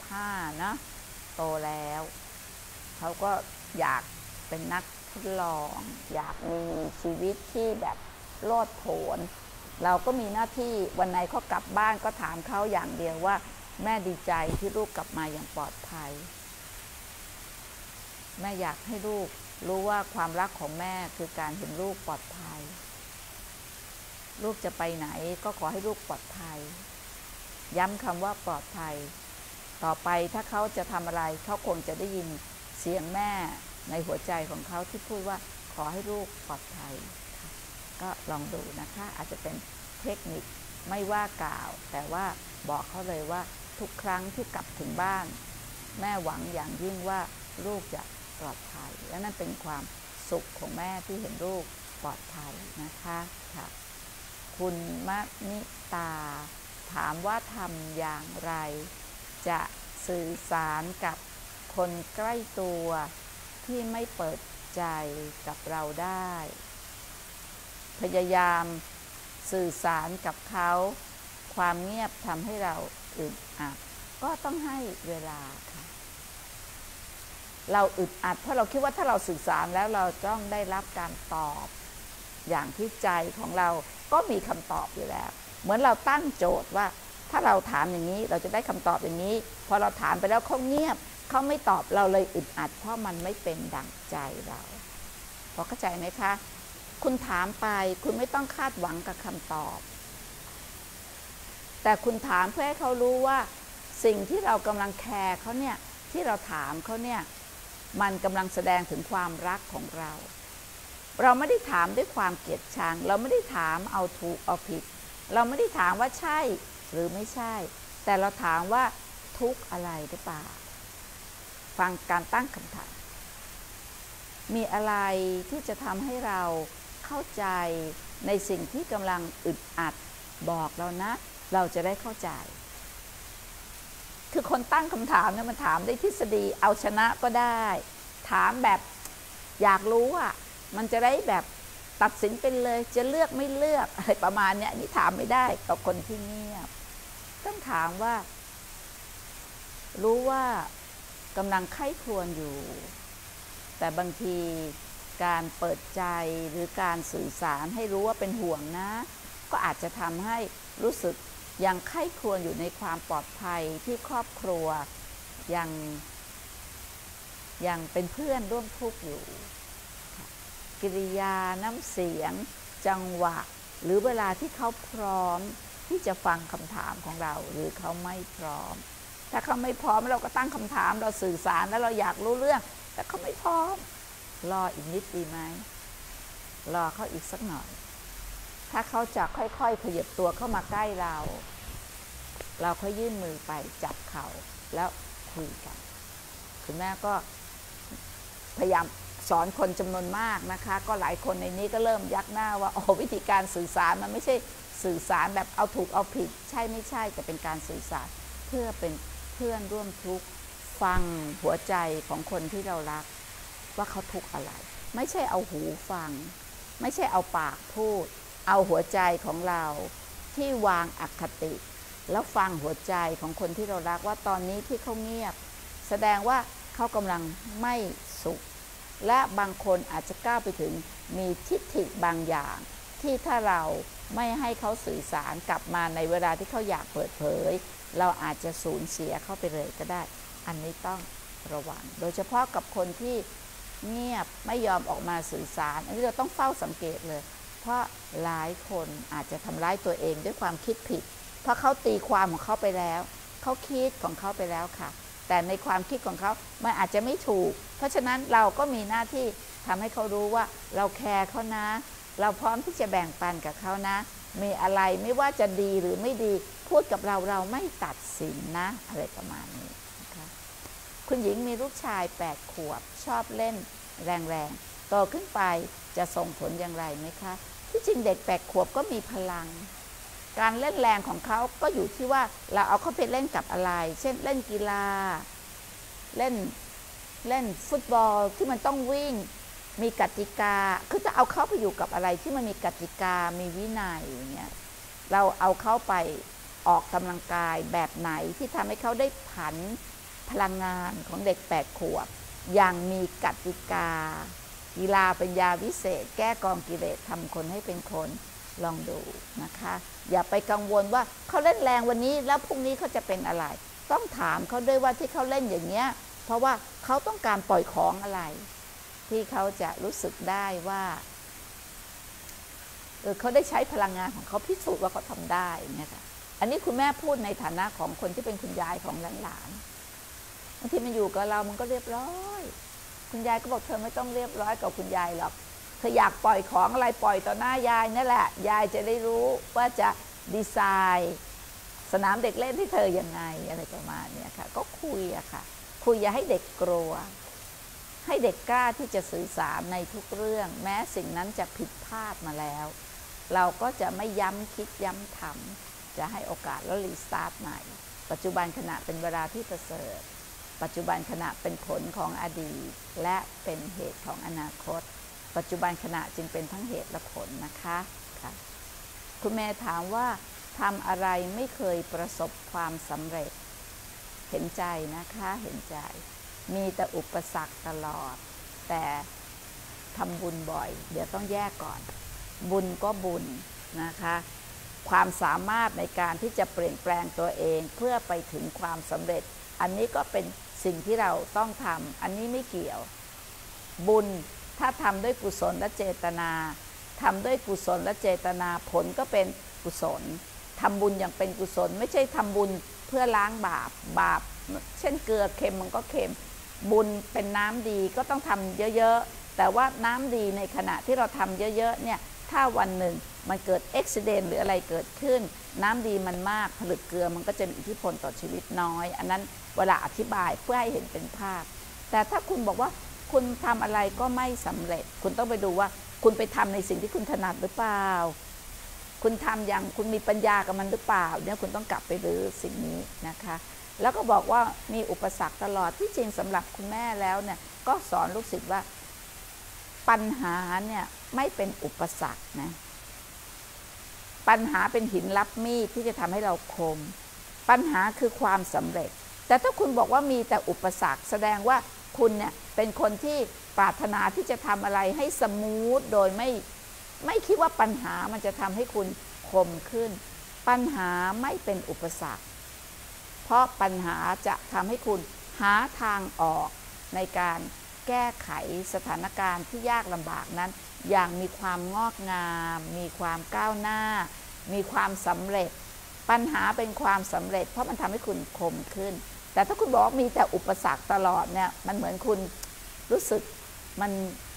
15นะโตแล้วเขาก็อยากเป็นนักทดลองอยากมีชีวิตที่แบบโลดโผนเราก็มีหน้าที่วันไหนเขากลับบ้านก็ถามเขาอย่างเดียวว่าแม่ดีใจที่ลูกกลับมาอย่างปลอดภัยแม่อยากให้ลูกรู้ว่าความรักของแม่คือการเห็นลูกปลอดภัยลูกจะไปไหนก็ขอให้ลูกปลอดภัยย้ำคำว่าปลอดภัยต่อไปถ้าเขาจะทำอะไรเขาคงจะได้ยินเสียงแม่ในหัวใจของเขาที่พูดว่าขอให้ลูกปลอดภัยก็ลองดูนะคะอาจจะเป็นเทคนิคไม่ว่ากล่าวแต่ว่าบอกเขาเลยว่าทุกครั้งที่กลับถึงบ้านแม่หวังอย่างยิ่งว่าลูกจะปลอดภัยและนั่นเป็นความสุขของแม่ที่เห็นลูกปลอดภัยนะคะค่ะคุณมณิตาถามว่าทำอย่างไรจะสื่อสารกับคนใกล้ตัวที่ไม่เปิดใจกับเราได้พยายามสื่อสารกับเขาความเงียบทำให้เราอึดอัดก็ต้องให้เวลาค่ะเราอึดอัดเพราะเราคิดว่าถ้าเราสื่อสารแล้วเราต้องได้รับการตอบอย่างที่ใจของเราก็มีคำตอบอยู่แล้วเหมือนเราตั้งโจทย์ว่าถ้าเราถามอย่างนี้เราจะได้คำตอบอย่างนี้พอเราถามไปแล้วเขาเงียบเขาไม่ตอบเราเลยอึดอัดเพราะมันไม่เป็นดั่งใจเราพอเข้าใจไหมคะคุณถามไปคุณไม่ต้องคาดหวังกับคำตอบแต่คุณถามเพื่อให้เขารู้ว่าสิ่งที่เรากำลังแคร์เขาเนี่ยที่เราถามเขาเนี่ยมันกำลังแสดงถึงความรักของเราเราไม่ได้ถามด้วยความเกลียดชังเราไม่ได้ถามเอาถูกเอาผิดเราไม่ได้ถามว่าใช่หรือไม่ใช่แต่เราถามว่าทุกข์อะไรหรือเปล่าฟังการตั้งคำถามมีอะไรที่จะทำให้เราเข้าใจในสิ่งที่กำลังอึดอัดบอกเรานะเราจะได้เข้าใจคือคนตั้งคำถามเนี่ยมันถามได้ทฤษฎีเอาชนะก็ได้ถามแบบอยากรู้อ่ะมันจะได้แบบตัดสินเป็นเลยจะเลือกไม่เลือกอะไรประมาณเนี้ยนี่ถามไม่ได้กับคนที่เงียบต้องถามว่ารู้ว่ากำลังไข้ครวญอยู่แต่บางทีการเปิดใจหรือการสื่อสารให้รู้ว่าเป็นห่วงนะก็อาจจะทำให้รู้สึกยังไข้ครวญอยู่ในความปลอดภัยที่ครอบครัวยังเป็นเพื่อนร่วมทุกข์อยู่กิริยาน้ำเสียงจังหวะหรือเวลาที่เขาพร้อมที่จะฟังคำถามของเราหรือเขาไม่พร้อมถ้าเขาไม่พร้อมเราก็ตั้งคำถามเราสื่อสารแล้วเราอยากรู้เรื่องแต่เขาไม่พร้อมรออีกนิดดีไหมรอเขาอีกสักหน่อยถ้าเขาจะค่อยๆขยับตัวเข้ามาใกล้เราค่อยยื่นมือไปจับเขาแล้วคุยกันคุณแม่ก็พยายามสอนคนจำนวนมากนะคะก็หลายคนในนี้ก็เริ่มยักหน้าว่าวิธีการสื่อสารมันไม่ใช่สื่อสารแบบเอาถูกเอาผิดใช่ไม่ใช่แต่เป็นการสื่อสารเพื่อเป็นเพื่อนร่วมทุกข์ฟังหัวใจของคนที่เรารักว่าเขาทุกข์อะไรไม่ใช่เอาหูฟังไม่ใช่เอาปากพูดเอาหัวใจของเราที่วางอคติแล้วฟังหัวใจของคนที่เรารักว่าตอนนี้ที่เขาเงียบแสดงว่าเขากำลังไม่สุขและบางคนอาจจะก้าวไปถึงมีทิฏฐิบางอย่างที่ถ้าเราไม่ให้เขาสื่อสารกลับมาในเวลาที่เขาอยากเปิดเผยเราอาจจะสูญเสียเขาไปเลยก็ได้อันนี้ต้องระวังโดยเฉพาะกับคนที่เงียบไม่ยอมออกมาสื่อสารอันนี้เราต้องเฝ้าสังเกตเลยเพราะหลายคนอาจจะทำร้ายตัวเองด้วยความคิดผิดเพราะเขาตีความของเขาไปแล้วเขาคิดของเขาไปแล้วค่ะแต่ในความคิดของเขามันอาจจะไม่ถูกเพราะฉะนั้นเราก็มีหน้าที่ทำให้เขารู้ว่าเราแคร์เขานะเราพร้อมที่จะแบ่งปันกับเขานะมีอะไรไม่ว่าจะดีหรือไม่ดีพูดกับเราไม่ตัดสินนะอะไรประมาณนี้นะคะคุณหญิงมีลูกชาย8 ขวบชอบเล่นแรงๆโตขึ้นไปจะส่งผลอย่างไรไหมคะที่จริงเด็ก8 ขวบก็มีพลังการเล่นแรงของเขาก็อยู่ที่ว่าเราเอาเขาไปเล่นกับอะไรเช่นเล่นกีฬาเล่นฟุตบอลที่มันต้องวิ่งมีกติกาคือจะเอาเขาไปอยู่กับอะไรที่มันมีกติกามีวินัยอย่างเงี้ยเราเอาเขาไปออกกำลังกายแบบไหนที่ทำให้เขาได้ผันพลังงานของเด็ก8 ขวบอย่างมีกติกากีฬาเป็นยาวิเศษแก้กองกิเลสทำคนให้เป็นคนลองดูนะคะอย่าไปกังวลว่าเขาเล่นแรงวันนี้แล้วพรุ่งนี้เขาจะเป็นอะไรต้องถามเขาด้วยว่าที่เขาเล่นอย่างเงี้ยราะว่าเขาต้องการปล่อยของอะไรที่เขาจะรู้สึกได้ว่าเขาได้ใช้พลังงานของเขาพิสูจน์ว่าเขาทำได้เนี่ยค่ะอันนี้คุณแม่พูดในฐานะของคนที่เป็นคุณยายของหลานๆบางทีมันอยู่กับเรามันก็เรียบร้อยคุณยายก็บอกเธอไม่ต้องเรียบร้อยกับคุณยายหรอกเธออยากปล่อยของอะไรปล่อยต่อหน้ายายนั่นแหละยายจะได้รู้ว่าจะดีไซน์สนามเด็กเล่นที่เธอยังไงอะไรประมาณนี้ค่ะก็คุยอะค่ะคุยอย่าให้เด็กกลัวให้เด็กกล้าที่จะสื่อสารในทุกเรื่องแม้สิ่งนั้นจะผิดพลาดมาแล้วเราก็จะไม่ย้ำคิดย้ำทำจะให้โอกาสแล้วรีสตาร์ทใหม่ปัจจุบันขณะเป็นเวลาที่ประเสริฐปัจจุบันขณะเป็นผลของอดีตและเป็นเหตุของอนาคตปัจจุบันขณะจึงเป็นทั้งเหตุและผลนะคะค่ะคุณแม่ถามว่าทำอะไรไม่เคยประสบความสำเร็จเห็นใจนะคะเห็นใจมีแต่อุปสรรคตลอดแต่ทำบุญบ่อยเดี๋ยวต้องแยกก่อนบุญก็บุญนะคะความสามารถในการที่จะเปลี่ยนแปลงตัวเองเพื่อไปถึงความสำเร็จอันนี้ก็เป็นสิ่งที่เราต้องทำอันนี้ไม่เกี่ยวบุญถ้าทำด้วยกุศลและเจตนาทำด้วยกุศลและเจตนาผลก็เป็นกุศลทำบุญอย่างเป็นกุศลไม่ใช่ทำบุญเพื่อล้างบาปเช่นเกลือเค็มมันก็เค็มบุญเป็นน้ำดีก็ต้องทำเยอะๆแต่ว่าน้ำดีในขณะที่เราทำเยอะๆเนี่ยถ้าวันหนึ่งมันเกิดอุบัติเหตุหรืออะไรเกิดขึ้นน้ำดีมันมากผลึกเกลือมันก็จะมีอิทธิพลต่อชีวิตน้อยอันนั้นเวลาอธิบายเพื่อให้เห็นเป็นภาพแต่ถ้าคุณบอกว่าคุณทำอะไรก็ไม่สำเร็จคุณต้องไปดูว่าคุณไปทำในสิ่งที่คุณถนัดหรือเปล่าคุณทำอย่างคุณมีปัญญากับมันหรือเปล่าเนี่ยคุณต้องกลับไปรื้อสิ่งนี้นะคะแล้วก็บอกว่ามีอุปสรรคตลอดที่จริงสำหรับคุณแม่แล้วเนี่ยก็สอนลูกศิษย์ว่าปัญหาเนี่ยไม่เป็นอุปสรรคนะปัญหาเป็นหินรับมีดที่จะทำให้เราคมปัญหาคือความสำเร็จแต่ถ้าคุณบอกว่ามีแต่อุปสรรคแสดงว่าคุณเนี่ยเป็นคนที่ปรารถนาที่จะทำอะไรให้สมูทโดยไม่คิดว่าปัญหามันจะทำให้คุณคมขึ้นปัญหาไม่เป็นอุปสรรคเพราะปัญหาจะทำให้คุณหาทางออกในการแก้ไขสถานการณ์ที่ยากลำบากนั้นอย่างมีความงอกงามมีความก้าวหน้ามีความสำเร็จปัญหาเป็นความสำเร็จเพราะมันทำให้คุณคมขึ้นแต่ถ้าคุณบอกว่ามีแต่อุปสรรคตลอดเนี่ยมันเหมือนคุณรู้สึกมัน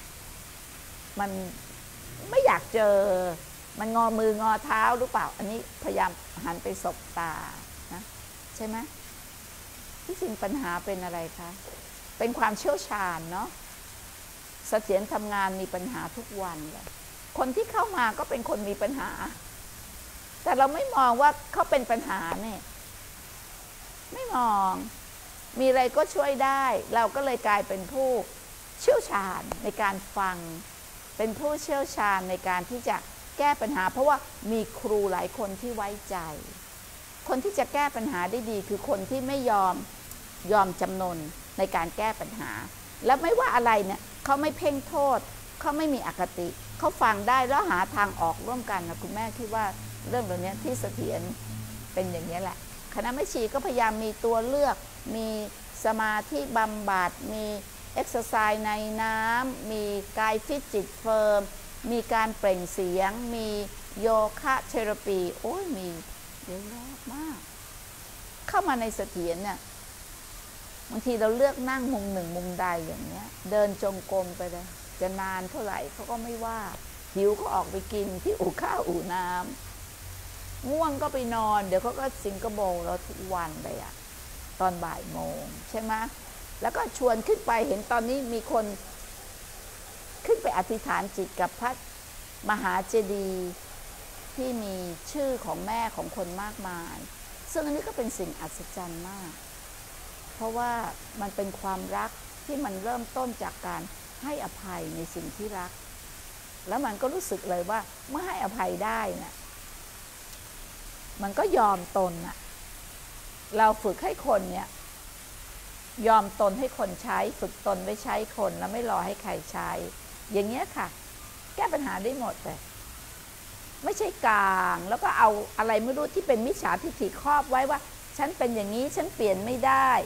ไม่อยากเจอมันงอมืองอเท้าหรือเปล่าอันนี้พยายามหันไปสบตานะใช่ไหมที่จริงปัญหาเป็นอะไรคะเป็นความเชี่ยวชาญเนาะเสถียรทำงานมีปัญหาทุกวันเลยคนที่เข้ามาก็เป็นคนมีปัญหาแต่เราไม่มองว่าเขาเป็นปัญหาเนี่ยไม่มองมีอะไรก็ช่วยได้เราก็เลยกลายเป็นผู้เชี่ยวชาญในการฟังเป็นผู้เชี่ยวชาญในการที่จะแก้ปัญหาเพราะว่ามีครูหลายคนที่ไว้ใจคนที่จะแก้ปัญหาได้ดีคือคนที่ไม่ยอมจำนนในการแก้ปัญหาแล้วไม่ว่าอะไรเนี่ยเขาไม่เพ่งโทษเขาไม่มีอคติเขาฟังได้แล้วหาทางออกร่วมกันนะคุณแม่คิดว่าเรื่องเหล่านี้ที่เสถียรเป็นอย่างนี้แหละคณะแม่ชีก็พยายามมีตัวเลือกมีสมาธิบำบัดมีเอ็กซ์ไซส์ในน้ำมีกายฟิตจิตเฟิร์มมีการเปล่งเสียงมีโยคะเทอราปีโอ้ยมีเยอะแยะมากเข้ามาในเสถียรเนี่ยบางทีเราเลือกนั่งมุมหนึ่งมุมใดอย่างเนี้ยเดินจงกรมไปเลยจะนานเท่าไหร่เขาก็ไม่ว่าหิวก็ออกไปกินที่อู่ข้าวอู่น้ำง่วงก็ไปนอนเดี๋ยวเขาก็สิงคโปร์เราทุกวันเลยอะตอนบ่ายโมงใช่ไหมแล้วก็ชวนขึ้นไปเห็นตอนนี้มีคนขึ้นไปอธิษฐานจิตกับพระมหาเจดีย์ที่มีชื่อของแม่ของคนมากมายซึ่งอันนี้ก็เป็นสิ่งอัศจรรย์มากเพราะว่ามันเป็นความรักที่มันเริ่มต้นจากการให้อภัยในสิ่งที่รักแล้วมันก็รู้สึกเลยว่าเมื่อให้อภัยได้เนี่ยมันก็ยอมตนอะเราฝึกให้คนเนี่ยยอมตนให้คนใช้ฝึกตนไว้ใช้คนแล้วไม่รอให้ใครใช้อย่างเงี้ยค่ะแก้ปัญหาได้หมดเลยไม่ใช่กลางแล้วก็เอาอะไรไม่รู้ที่เป็นมิจฉาทิฏฐิครอบไว้ว่าฉันเป็นอย่างนี้ฉันเปลี่ยนไม่ได้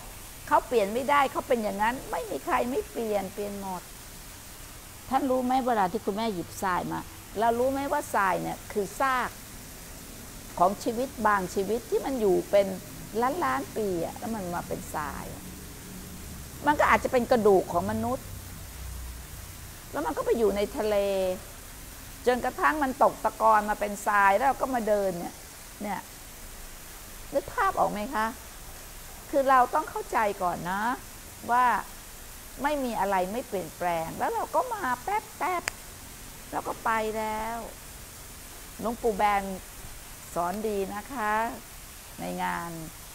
เขาเปลี่ยนไม่ได้เขาเป็นอย่างนั้นไม่มีใครไม่เปลี่ยนหมดท่านรู้ไหมเวลาที่คุณแม่หยิบทรายมาเรารู้ไหมว่าทรายเนี่ยคือซากของชีวิตบางชีวิตที่มันอยู่เป็นล้านปีอะแล้วมันมาเป็นทรายมันก็อาจจะเป็นกระดูกของมนุษย์แล้วมันก็ไปอยู่ในทะเลจนกระทั่งมันตกตะกอนมาเป็นทรายแล้วก็มาเดินเนี่ยนึกภาพออกไหมคะคือเราต้องเข้าใจก่อนนะว่าไม่มีอะไรไม่เปลี่ยนแปลงแล้วเราก็มาแป๊บแล้วก็ไปแล้วหลวงปู่แบนสอนดีนะคะในงาน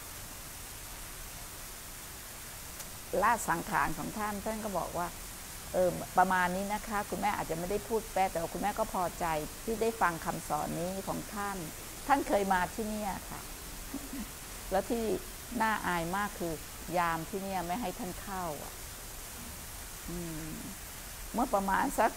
ละสังขารของท่านก็บอกว่าประมาณนี้นะคะคุณแม่อาจจะไม่ได้พูดแป๊ะแต่ว่าคุณแม่ก็พอใจที่ได้ฟังคำสอนนี้ของท่านเคยมาที่นี่ค่ะแล้วที่น่าอายมากคือยามที่นี่ไม่ให้ท่านเข้าเมื่อประมาณสัก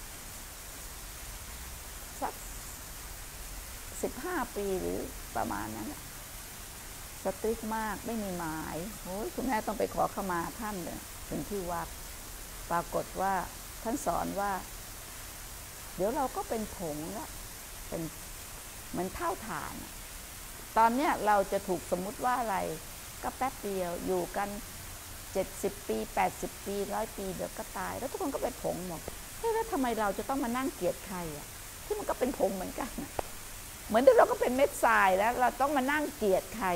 15 ปีหรือประมาณนั้นสตริกมากไม่มีหมายโอ้ยคุณแม่ต้องไปขอเข้ามาท่านเลยถึงที่วัดปรากฏว่าท่านสอนว่าเดี๋ยวเราก็เป็นผงแล้วเป็นเหมือนเท่าฐานตอนเนี้ยเราจะถูกสมมุติว่าอะไรก็แป๊บเดียวอยู่กัน70 ปี80 ปี100 ปีเดี๋ยวก็ตายแล้วทุกคนก็เป็นผงหมดแล้วทำไมเราจะต้องมานั่งเกลียดใครที่มันก็เป็นผงเหมือนกันเหมือนที่เราก็เป็นเม็ดทรายแล้วเราต้องมานั่งเกลียดใคร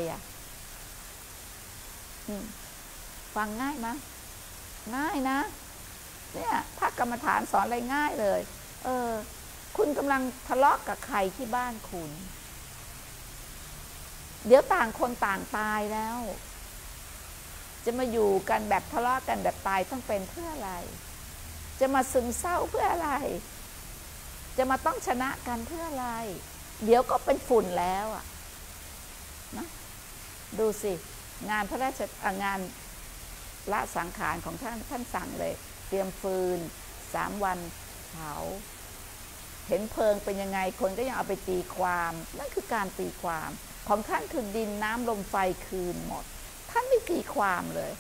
ฟังง่ายไหมง่ายนะเนี่ยพระกรรมฐานสอนอะไรง่ายเลยคุณกำลังทะเลาะกับใครที่บ้านคุณเดี๋ยวต่างคนต่างตายแล้วจะมาอยู่กันแบบทะเลาะกันแบบตายต้องเป็นเพื่ออะไรจะมาซึมเศร้าเพื่ออะไรจะมาต้องชนะกันเพื่ออะไรเดี๋ยวก็เป็นฝุ่นแล้วนะดูสิงานพระราชงานละสังขารของท่านสั่งเลยเตรียมฟืน3 วันเผาเห็นเพลิงเป็นยังไงคนก็ยังเอาไปตีความนั่นคือการตีความของท่านคือดินน้ำลมไฟคืนหมดท่านไม่ตีความเลย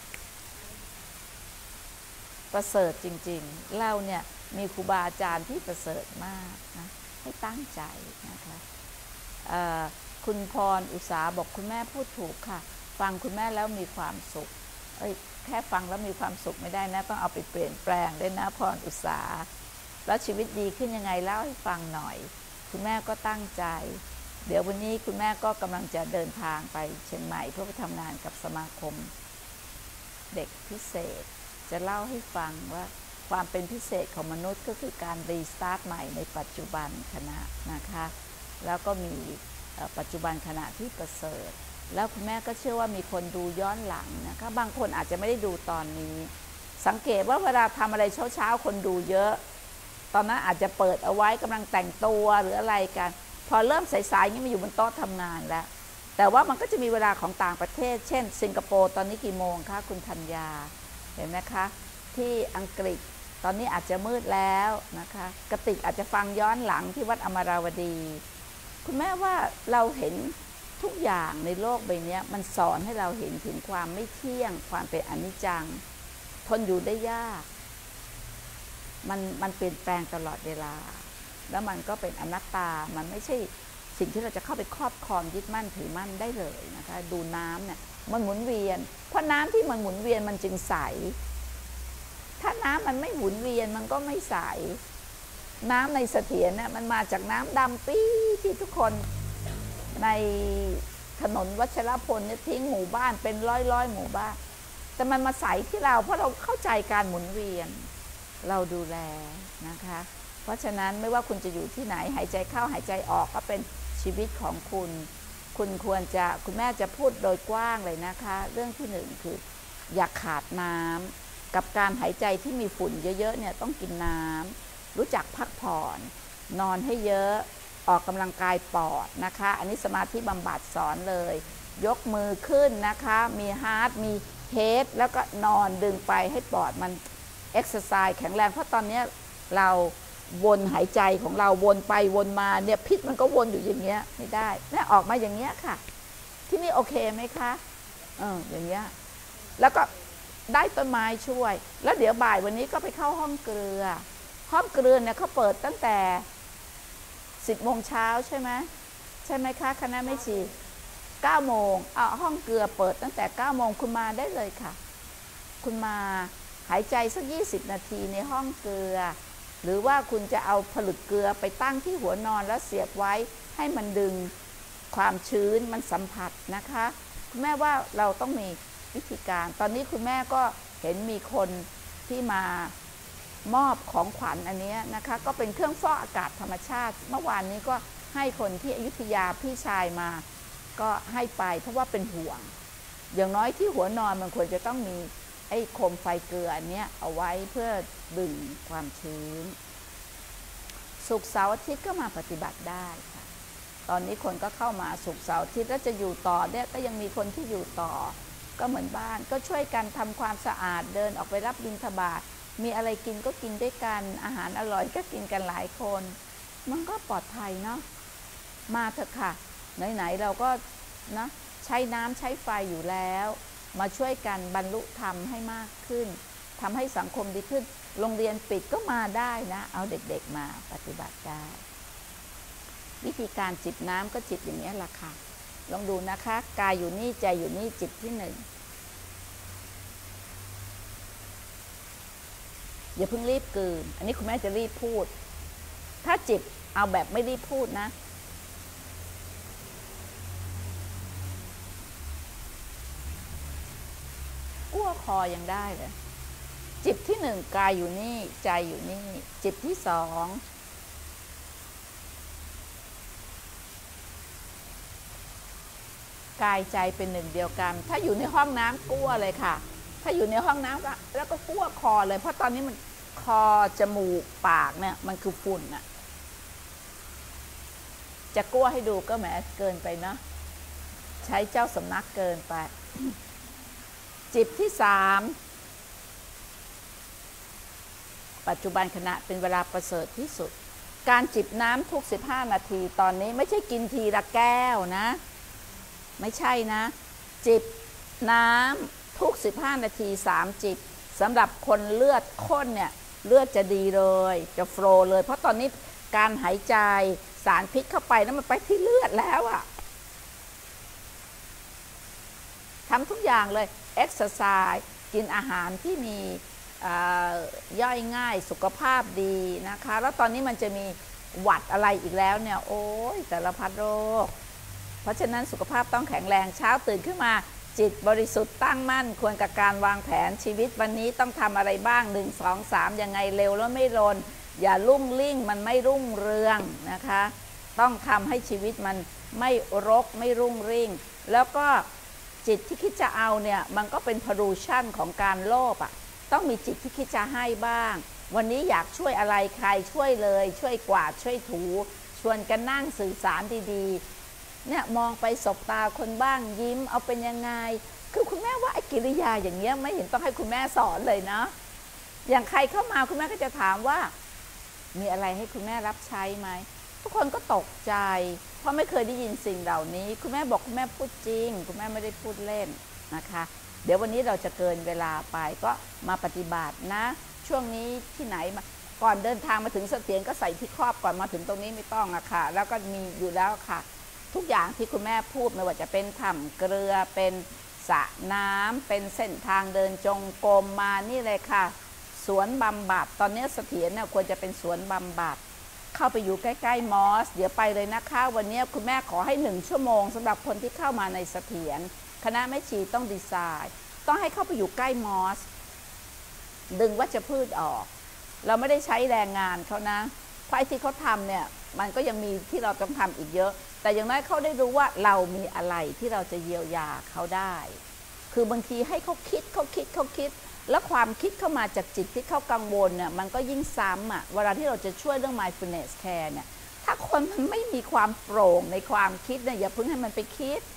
ประเสริฐจริงๆเราเนี่ยมีครูบาอาจารย์ที่ประเสริฐมากนะให้ตั้งใจนะคะคุณพรอุษาบอกคุณแม่พูดถูกค่ะฟังคุณแม่แล้วมีความสุขแค่ฟังแล้วมีความสุขไม่ได้นะต้องเอาไปเปลี่ยนแปลงด้วยนะพรอุษาแล้วชีวิตดีขึ้นยังไงเล่าให้ฟังหน่อยคุณแม่ก็ตั้งใจเดี๋ยววันนี้คุณแม่ก็กำลังจะเดินทางไปเชียงใหม่เพื่อไปทำงานกับสมาคมเด็กพิเศษจะเล่าให้ฟังว่าความเป็นพิเศษของมนุษย์ก็คือการรีสตาร์ทใหม่ในปัจจุบันขณะนะคะแล้วก็มีปัจจุบันขณะที่ประเสริฐแล้วคุณแม่ก็เชื่อว่ามีคนดูย้อนหลังนะคะบางคนอาจจะไม่ได้ดูตอนนี้สังเกตว่าเวลาทำอะไรเช้าคนดูเยอะตอนนั้นอาจจะเปิดเอาไว้กำลังแต่งตัวหรืออะไรกันพอเริ่มสายๆนี่มาอยู่บนโต๊ะทำงานแล้วแต่ว่ามันก็จะมีเวลาของต่างประเทศเช่นสิงคโปร์ตอนนี้กี่โมงคะคุณธัญญาเห็นไหมคะที่อังกฤษตอนนี้อาจจะมืดแล้วนะคะกระติกอาจจะฟังย้อนหลังที่วัดอมราวดีคุณแม่ว่าเราเห็นทุกอย่างในโลกใบนี้มันสอนให้เราเห็นถึงความไม่เที่ยงความเป็นอนิจจังทนอยู่ได้ยากมันเปลี่ยนแปลงตลอดเวลาแล้วมันก็เป็นอนัตตามันไม่ใช่สิ่งที่เราจะเข้าไปครอบครองยึดมั่นถือมั่นได้เลยนะคะดูน้ำเนี่ยมันหมุนเวียนเพราะน้ำที่มันหมุนเวียนมันจึงใสถ้าน้ำมันไม่หมุนเวียนมันก็ไม่ใสน้ำในเสถียรเนี่ยมันมาจากน้ำดำปี้ที่ทุกคนในถนนวัชรพลเนี่ยทิ้งหมู่บ้านเป็นร้อยหมู่บ้านแต่มันมาใสที่เราเพราะเราเข้าใจการหมุนเวียนเราดูแลนะคะเพราะฉะนั้นไม่ว่าคุณจะอยู่ที่ไหนหายใจเข้าหายใจออกก็เป็นชีวิตของคุณควรจะคุณแม่จะพูดโดยกว้างเลยนะคะเรื่องที่1คืออย่าขาดน้ำกับการหายใจที่มีฝุ่นเยอะๆเนี่ยต้องกินน้ำรู้จักพักผ่อนนอนให้เยอะออกกำลังกายปอดนะคะอันนี้สมาธิบำบัดสอนเลยยกมือขึ้นนะคะมีฮาร์ทมีเฮดแล้วก็นอนดึงไปให้ปอดมันเอ็กซ์ไซส์แข็งแรงเพราะตอนนี้เราวนหายใจของเราวนไปวนมาเนี่ยพิษมันก็วนอยู่อย่างเงี้ยไม่ได้เนี่ยออกมาอย่างเงี้ยค่ะที่นี่โอเคไหมคะอย่างเงี้ยแล้วก็ได้ต้นไม้ช่วยแล้วเดี๋ยวบ่ายวันนี้ก็ไปเข้าห้องเกลือห้องเกลือเนี่ยเขาเปิดตั้งแต่10 โมงเช้าใช่ไหมคะคณะแม่ชี9 โมงห้องเกลือเปิดตั้งแต่9 โมงคุณมาได้เลยค่ะคุณมาหายใจสัก20 นาทีในห้องเกลือหรือว่าคุณจะเอาผลึกเกลือไปตั้งที่หัวนอนแล้วเสียบไว้ให้มันดึงความชื้นมันสัมผัสนะคะคุณแม่ว่าเราต้องมีวิธีการตอนนี้คุณแม่ก็เห็นมีคนที่มามอบของขวัญอันนี้นะคะก็เป็นเครื่องฟอกอากาศธรรมชาติเมื่อวานนี้ก็ให้คนที่อยุธยาพี่ชายมาก็ให้ไปเพราะว่าเป็นห่วงอย่างน้อยที่หัวนอนมันควรจะต้องมีไอ้โคมไฟเกลืออันนี้เอาไว้เพื่อดึงความชื้นศุกร์เสาร์อาทิตย์ก็มาปฏิบัติได้ค่ะตอนนี้คนก็เข้ามาศุกร์เสาร์อาทิตย์แล้วจะอยู่ต่อเนี่ยก็ยังมีคนที่อยู่ต่อก็เหมือนบ้านก็ช่วยกันทำความสะอาดเดินออกไปรับบิณฑบาตมีอะไรกินก็กินด้วยกันอาหารอร่อยก็กินกันหลายคนมันก็ปลอดภัยเนาะมาเถอะค่ะไหนๆเราก็นะใช้น้ำใช้ไฟอยู่แล้วมาช่วยกันบรรลุธรรมให้มากขึ้นทำให้สังคมดีขึ้นโรงเรียนปิดก็มาได้นะเอาเด็กๆมาปฏิบัติได้วิธีการจิบน้ำก็จิบอย่างนี้แหละค่ะลองดูนะคะกายอยู่นี่ใจอยู่นี่จิบที่1อย่าเพิ่งรีบกลืนอันนี้คุณแม่จะรีบพูดถ้าจิบเอาแบบไม่รีบพูดนะกั้วคอยังได้เลยจิบที่1กายอยู่นี่ใจอยู่นี่จิบที่2กายใจเป็น1เดียวกันถ้าอยู่ในห้องน้ำกั้วเลยค่ะถ้าอยู่ในห้องน้ำก็แล้วก็กั้วคอเลยเพราะตอนนี้มันคอจมูกปากเนี่ยมันคือฝุ่นน่ะจะกั้วให้ดูก็แหมเกินไปนะใช้เจ้าสำนักเกินไปจิบที่3ปัจจุบันขณะเป็นเวลาประเสริฐที่สุดการจิบน้ำทุก15 นาทีตอนนี้ไม่ใช่กินทีละแก้วนะไม่ใช่นะจิบน้ำทุก15 นาที3 จิบสำหรับคนเลือดข้นเนี่ยเลือดจะดีเลยจะโฟลว์เลยเพราะตอนนี้การหายใจสารพิษเข้าไปแล้วมันไปที่เลือดแล้วอะทำทุกอย่างเลยเอ็กซ์ไซส์กินอาหารที่มีย่อยง่ายสุขภาพดีนะคะแล้วตอนนี้มันจะมีหวัดอะไรอีกแล้วเนี่ยโอ้ยสารพัดโรคเพราะฉะนั้นสุขภาพต้องแข็งแรงเช้าตื่นขึ้นมาจิตบริสุทธิ์ตั้งมั่นควรกับการวางแผนชีวิตวันนี้ต้องทำอะไรบ้าง1 2 3ยังไงเร็วแล้วไม่รนอย่าลุ่งลิ่งมันไม่รุ่งเรืองนะคะต้องทำให้ชีวิตมันไม่รกไม่รุ่งริ่งแล้วก็จิตที่คิดจะเอาเนี่ยมันก็เป็น pollution ของการโลภอ่ะต้องมีจิตที่คิดจะให้บ้างวันนี้อยากช่วยอะไรใครช่วยเลยช่วยกวาดช่วยถูชวนกันนั่งสื่อสารดีๆเนี่ยมองไปสบตาคนบ้างยิ้มเอาเป็นยังไงคือคุณแม่ว่าไอ้กิริยาอย่างเงี้ยไม่เห็นต้องให้คุณแม่สอนเลยนะอย่างใครเข้ามาคุณแม่ก็จะถามว่ามีอะไรให้คุณแม่รับใช้ไหมทุกคนก็ตกใจเพราะไม่เคยได้ยินสิ่งเหล่านี้คุณแม่บอกคุณแม่พูดจริงคุณแม่ไม่ได้พูดเล่นนะคะเดี๋ยววันนี้เราจะเกินเวลาไปก็มาปฏิบัตินะช่วงนี้ที่ไหนมาก่อนเดินทางมาถึงเสถียรก็ใส่ที่ครอบก่อนมาถึงตรงนี้ไม่ต้องอะค่ะแล้วก็มีอยู่แล้วค่ะทุกอย่างที่คุณแม่พูดไม่ว่าจะเป็นถ้ำเกลือเป็นสระน้ำเป็นเส้นทางเดินจงกรมมานี่เลยค่ะสวนบำบัดตอนนี้เสถียรเนี่ยควรจะเป็นสวนบำบัดเข้าไปอยู่ใกล้ๆมอสเดี๋ยวไปเลยนะคะวันนี้คุณแม่ขอให้1 ชั่วโมงสำหรับคนที่เข้ามาในเสถียรคณะแม่ชีต้องดีไซน์ต้องให้เข้าไปอยู่ใกล้มอสดึงวัชพืชออกเราไม่ได้ใช้แรงงานเขานะเพราะไอ้ที่เขาทำเนี่ยมันก็ยังมีที่เราต้องทำอีกเยอะแต่อย่างน้อยเขาได้รู้ว่าเรามีอะไรที่เราจะเยียวยาเขาได้คือบางทีให้เขาคิดแล้วความคิดเข้ามาจากจิตที่เขากังวลเนี่ยมันก็ยิ่งซ้ำอ่ะเวลาที่เราจะช่วยเรื่อง mindfulness care เนี่ยถ้าคนมันไม่มีความโปร่งในความคิดเนี่ยอย่าเพิ่งให้มันไปคิด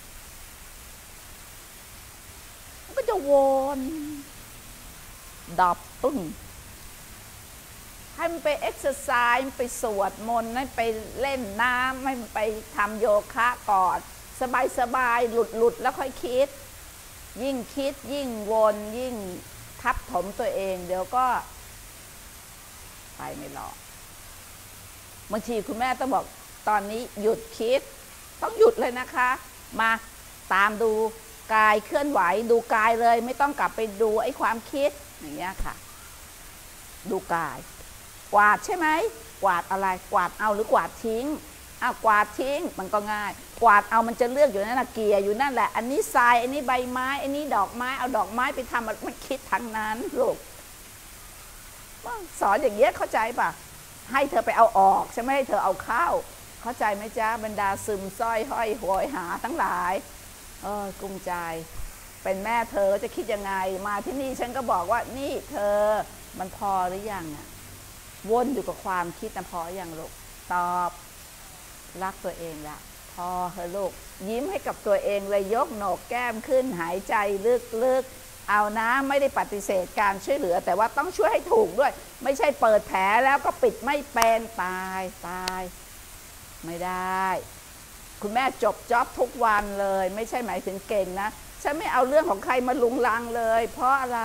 มันก็จะวนดับปึ้งให้มันไปเอ็กซ์ไซส์ไปสวดมนต์ให้ไปเล่นน้ำให้มันไปทำโยคะก่อนสบายหลุดแล้วค่อยคิดยิ่งคิดยิ่งวนยิ่งทับถมตัวเองเดี๋ยวก็ไปไม่รอดบางทีคุณแม่ต้องบอกตอนนี้หยุดคิดต้องหยุดเลยนะคะมาตามดูกายเคลื่อนไหวดูกายเลยไม่ต้องกลับไปดูไอ้ความคิดอย่างเงี้ยค่ะดูกายกวาดใช่ไหมกวาดอะไรกวาดเอาหรือกวาดทิ้งกวาดทิ้งมันก็ง่ายกวาดเอามันจะเลือกอยู่นั่นนะเกียร์อยู่นั่นแหละอันนี้ทรายอันนี้ใบไม้อันนี้ดอกไม้เอาดอกไม้ไปทำมันคิดทั้งนั้นลูกสอนอย่างเงี้ยเข้าใจป่ะให้เธอไปเอาออกใช่ไหมให้เธอเอาเข้าเข้าใจไหมจ๊ะบรรดาซึมซ้อยห้อยหวยหาทั้งหลายกุ้มใจเป็นแม่เธอจะคิดยังไงมาที่นี่ฉันก็บอกว่านี่เธอมันพอหรือยังอ่ะวนอยู่กับความคิดนะพออย่างลูกตอบรักตัวเองละพอเธอลูกยิ้มให้กับตัวเองเลยยกโหนกแก้มขึ้นหายใจลึกๆเอานะไม่ได้ปฏิเสธการช่วยเหลือแต่ว่าต้องช่วยให้ถูกด้วยไม่ใช่เปิดแผลแล้วก็ปิดไม่เป็นตายไม่ได้คุณแม่จบจ็อบทุกวันเลยไม่ใช่หมายถึงเก่งนะฉันไม่เอาเรื่องของใครมาลุงลังเลยเพราะอะไร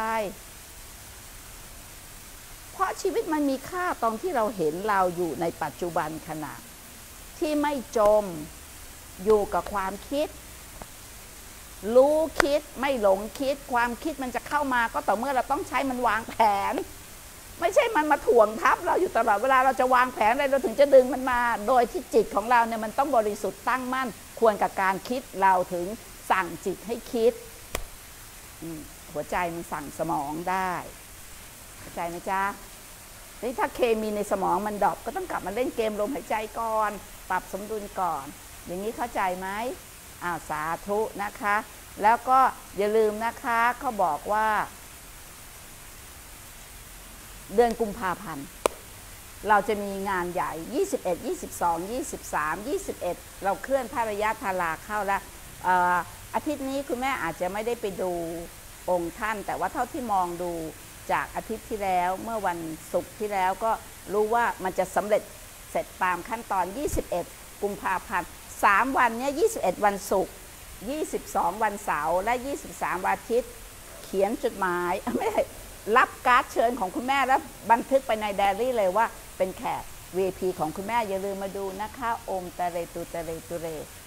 เพราะชีวิตมันมีค่าตรงที่เราเห็นเราอยู่ในปัจจุบันขณะที่ไม่จมอยู่กับความคิดรู้คิดไม่หลงคิดความคิดมันจะเข้ามาก็ต่อเมื่อเราต้องใช้มันวางแผนไม่ใช่มันมาถ่วงทับเราอยู่ตลอดเวลาเราจะวางแผนอะไรเราถึงจะดึงมันมาโดยที่จิตของเราเนี่ยมันต้องบริสุทธิ์ตั้งมั่นควรกับการคิดเราถึงสั่งจิตให้คิดหัวใจมันสั่งสมองได้เข้าใจไหมจ๊ะนี่ถ้าเคมีในสมองมันดรอปก็ต้องกลับมาเล่นเกมลมหายใจก่อนปรับสมดุลก่อนอย่างนี้เข้าใจไหมสาธุนะคะแล้วก็อย่าลืมนะคะเขาบอกว่าเดือนกุมภาพันธ์เราจะมีงานใหญ่21 22 23 21เราเคลื่อนพระยะทาราเข้าแล้วอาทิตย์นี้คุณแม่อาจจะไม่ได้ไปดูองค์ท่านแต่ว่าเท่าที่มองดูจากอาทิตย์ที่แล้วเมื่อวันศุกร์ที่แล้วก็รู้ว่ามันจะสำเร็จเสร็จตามขั้นตอน21กุมภาพันธ์3วันนี้21วันศุกร์22วันเสาร์และ23วันอาทิตย์เขียนจดหมายไม่ได้รับการ์ดเชิญของคุณแม่แล้วบันทึกไปในไดอารี่เลยว่าเป็นแขก VIP ของคุณแม่อย่าลืมมาดูนะคะโอมตะเรตุตะเรตุเร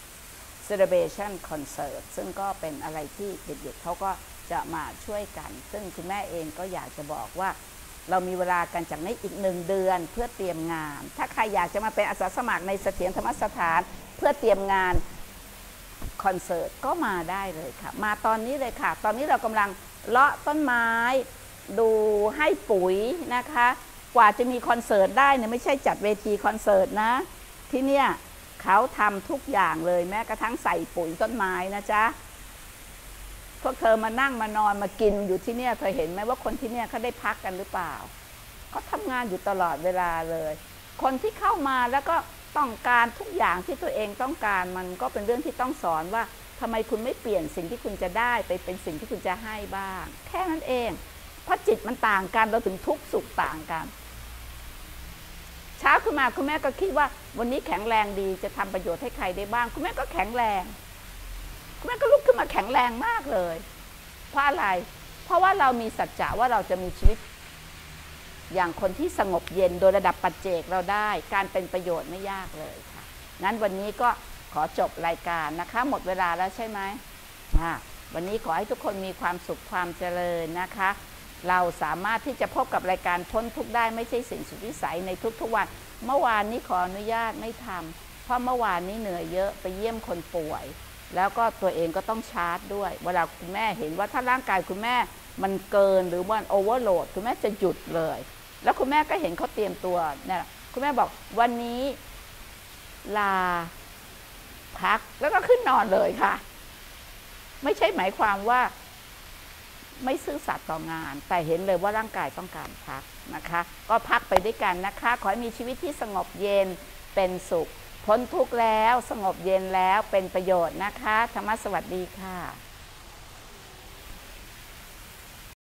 Celebration Concert ซึ่งก็เป็นอะไรที่เด็กๆเขาก็จะมาช่วยกันซึ่งคุณแม่เองก็อยากจะบอกว่าเรามีเวลากันจากนี้อีก1 เดือนเพื่อเตรียมงานถ้าใครอยากจะมาเป็นอาสาสมัครในเสถียรธรรมสถานเพื่อเตรียมงานคอนเสิร์ตก็มาได้เลยค่ะมาตอนนี้เลยค่ะตอนนี้เรากำลังเลาะต้นไม้ดูให้ปุ๋ยนะคะกว่าจะมีคอนเสิร์ตได้เนี่ยไม่ใช่จัดเวทีคอนเสิร์ตนะที่เนี่ยเขาทำทุกอย่างเลยแม้กระทั่งใส่ปุ๋ยต้นไม้นะจ๊ะพวกเธอมานั่งมานอนมากินอยู่ที่เนี่ยเธอเห็นไหมว่าคนที่เนี่ยเขาได้พักกันหรือเปล่าเขาทำงานอยู่ตลอดเวลาเลยคนที่เข้ามาแล้วก็ต้องการทุกอย่างที่ตัวเองต้องการมันก็เป็นเรื่องที่ต้องสอนว่าทำไมคุณไม่เปลี่ยนสิ่งที่คุณจะได้ไปเป็นสิ่งที่คุณจะให้บ้างแค่นั้นเองเพราะจิตมันต่างกันเราถึงทุกข์สุขต่างกันเช้าขึ้นมาคุณแม่ก็คิดว่าวันนี้แข็งแรงดีจะทำประโยชน์ให้ใครได้บ้างคุณแม่ก็แข็งแรงคุณแม่ก็ลุกขึ้นมาแข็งแรงมากเลยเพราะอะไรเพราะว่าเรามีสัจจะว่าเราจะมีชีวิตอย่างคนที่สงบเย็นโดยระดับปัจเจกเราได้การเป็นประโยชน์ไม่ยากเลยค่ะงั้นวันนี้ก็ขอจบรายการนะคะหมดเวลาแล้วใช่ไหมวันนี้ขอให้ทุกคนมีความสุขความเจริญนะคะเราสามารถที่จะพบกับรายการพ้นทุกข์ได้ไม่ใช่สิ่งสุดวิสัยในทุกๆวันเมื่อวานนี้ขออนุญาตไม่ทำเพราะเมื่อวานนี้เหนื่อยเยอะไปเยี่ยมคนป่วยแล้วก็ตัวเองก็ต้องชาร์จด้วยเวลาคุณแม่เห็นว่าถ้าร่างกายคุณแม่มันเกินหรือมันโอเวอร์โหลดคุณแม่จะหยุดเลยแล้วคุณแม่ก็เห็นเขาเตรียมตัวเนี่ยคุณแม่บอกวันนี้ลาพักแล้วก็ขึ้นนอนเลยค่ะไม่ใช่หมายความว่าไม่ซื่อสัตย์ต่องานแต่เห็นเลยว่าร่างกายต้องการพักนะคะก็พักไปด้วยกันนะคะขอให้มีชีวิตที่สงบเย็นเป็นสุขพ้นทุกข์แล้วสงบเย็นแล้วเป็นประโยชน์นะคะธรรมะสวัสดีค่ะ